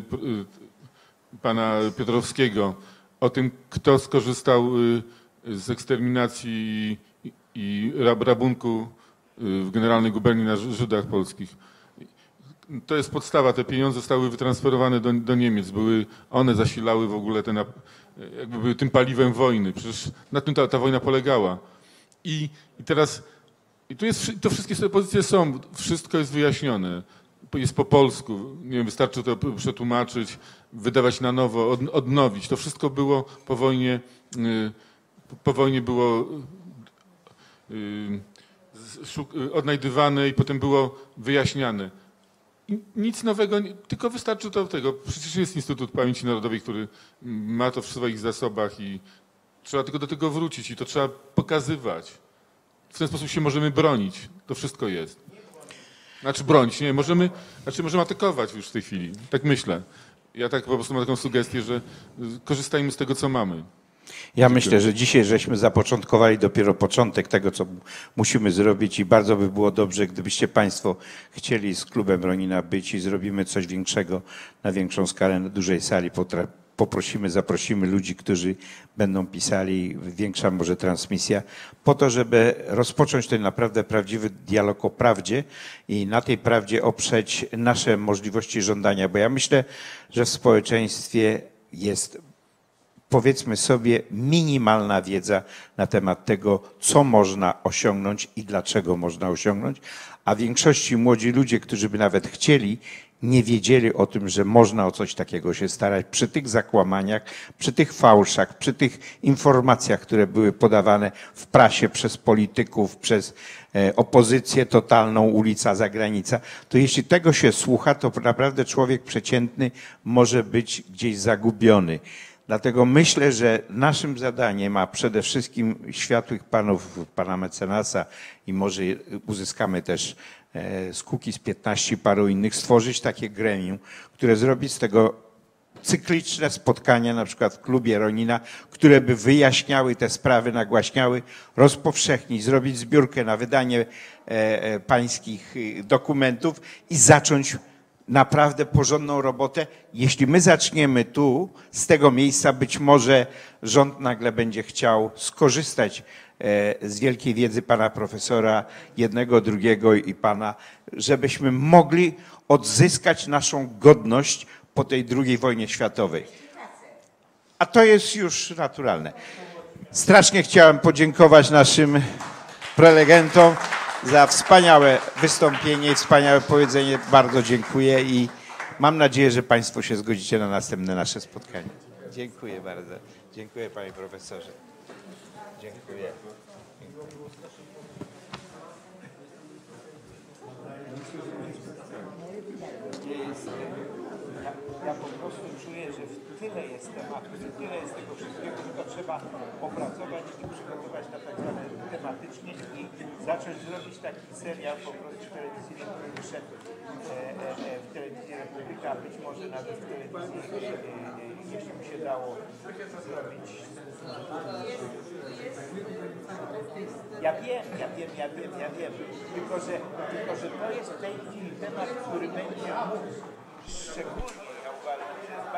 pana Piotrowskiego o tym, kto skorzystał z eksterminacji i rabunku w Generalnej Guberni na Żydach polskich. To jest podstawa, te pieniądze zostały wytransferowane do Niemiec, one zasilały w ogóle jakby były tym paliwem wojny, przecież na tym ta wojna polegała. I teraz, to wszystkie te pozycje są, wszystko jest wyjaśnione, jest po polsku, nie wiem, wystarczy to przetłumaczyć, wydawać na nowo, odnowić, to wszystko było po wojnie było odnajdywane i potem było wyjaśniane. I nic nowego, tylko wystarczy to tego. Przecież jest Instytut Pamięci Narodowej, który ma to w swoich zasobach i trzeba tylko do tego wrócić i to trzeba pokazywać. W ten sposób się możemy bronić. To wszystko jest. Znaczy bronić, nie, możemy atakować już w tej chwili. Tak myślę. Ja tak po prostu mam taką sugestię, że korzystajmy z tego, co mamy. Ja myślę, że dzisiaj żeśmy zapoczątkowali dopiero początek tego, co musimy zrobić i bardzo by było dobrze, gdybyście Państwo chcieli z klubem Ronina być i zrobimy coś większego na większą skalę, na dużej sali. Zaprosimy ludzi, którzy będą pisali, większa może transmisja, po to, żeby rozpocząć ten naprawdę prawdziwy dialog o prawdzie i na tej prawdzie oprzeć nasze możliwości żądania, bo ja myślę, że w społeczeństwie jest, powiedzmy sobie, minimalna wiedza na temat tego, co można osiągnąć i dlaczego można osiągnąć, a w większości młodzi ludzie, którzy by nawet chcieli, nie wiedzieli o tym, że można o coś takiego się starać przy tych zakłamaniach, przy tych fałszach, przy tych informacjach, które były podawane w prasie przez polityków, przez opozycję totalną, ulica, zagranica. To jeśli tego się słucha, to naprawdę człowiek przeciętny może być gdzieś zagubiony. Dlatego myślę, że naszym zadaniem, a przede wszystkim światłych panów, pana mecenasa i może uzyskamy też z Kukiz 15 paru innych, stworzyć takie gremium, które zrobi z tego cykliczne spotkania, na przykład w klubie Ronina, które by wyjaśniały te sprawy, nagłaśniały, rozpowszechnić, zrobić zbiórkę na wydanie pańskich dokumentów i zacząć naprawdę porządną robotę. Jeśli my zaczniemy tu, z tego miejsca, być może rząd nagle będzie chciał skorzystać z wielkiej wiedzy pana profesora, jednego, drugiego i pana, żebyśmy mogli odzyskać naszą godność po tej II wojnie światowej. A to jest już naturalne. Strasznie chciałem podziękować naszym prelegentom za wspaniałe wystąpienie i wspaniałe powiedzenie. Bardzo dziękuję i mam nadzieję, że Państwo się zgodzicie na następne nasze spotkanie. Dziękuję bardzo. Dziękuję panie profesorze. Dziękuję. Ja po prostu czuję, że w tyle jest tematów, w tyle jest tego wszystkiego, że to trzeba opracować i przygotować na tak zwane tematycznie i zacząć zrobić taki serial po prostu telewizyjny, który wyszedł w telewizji Republika, a być może nawet w telewizji, jeśli by się dało zrobić. Ja wiem. Tylko, że to jest w tej chwili temat, który będzie mógł szczególnie, ja uważam,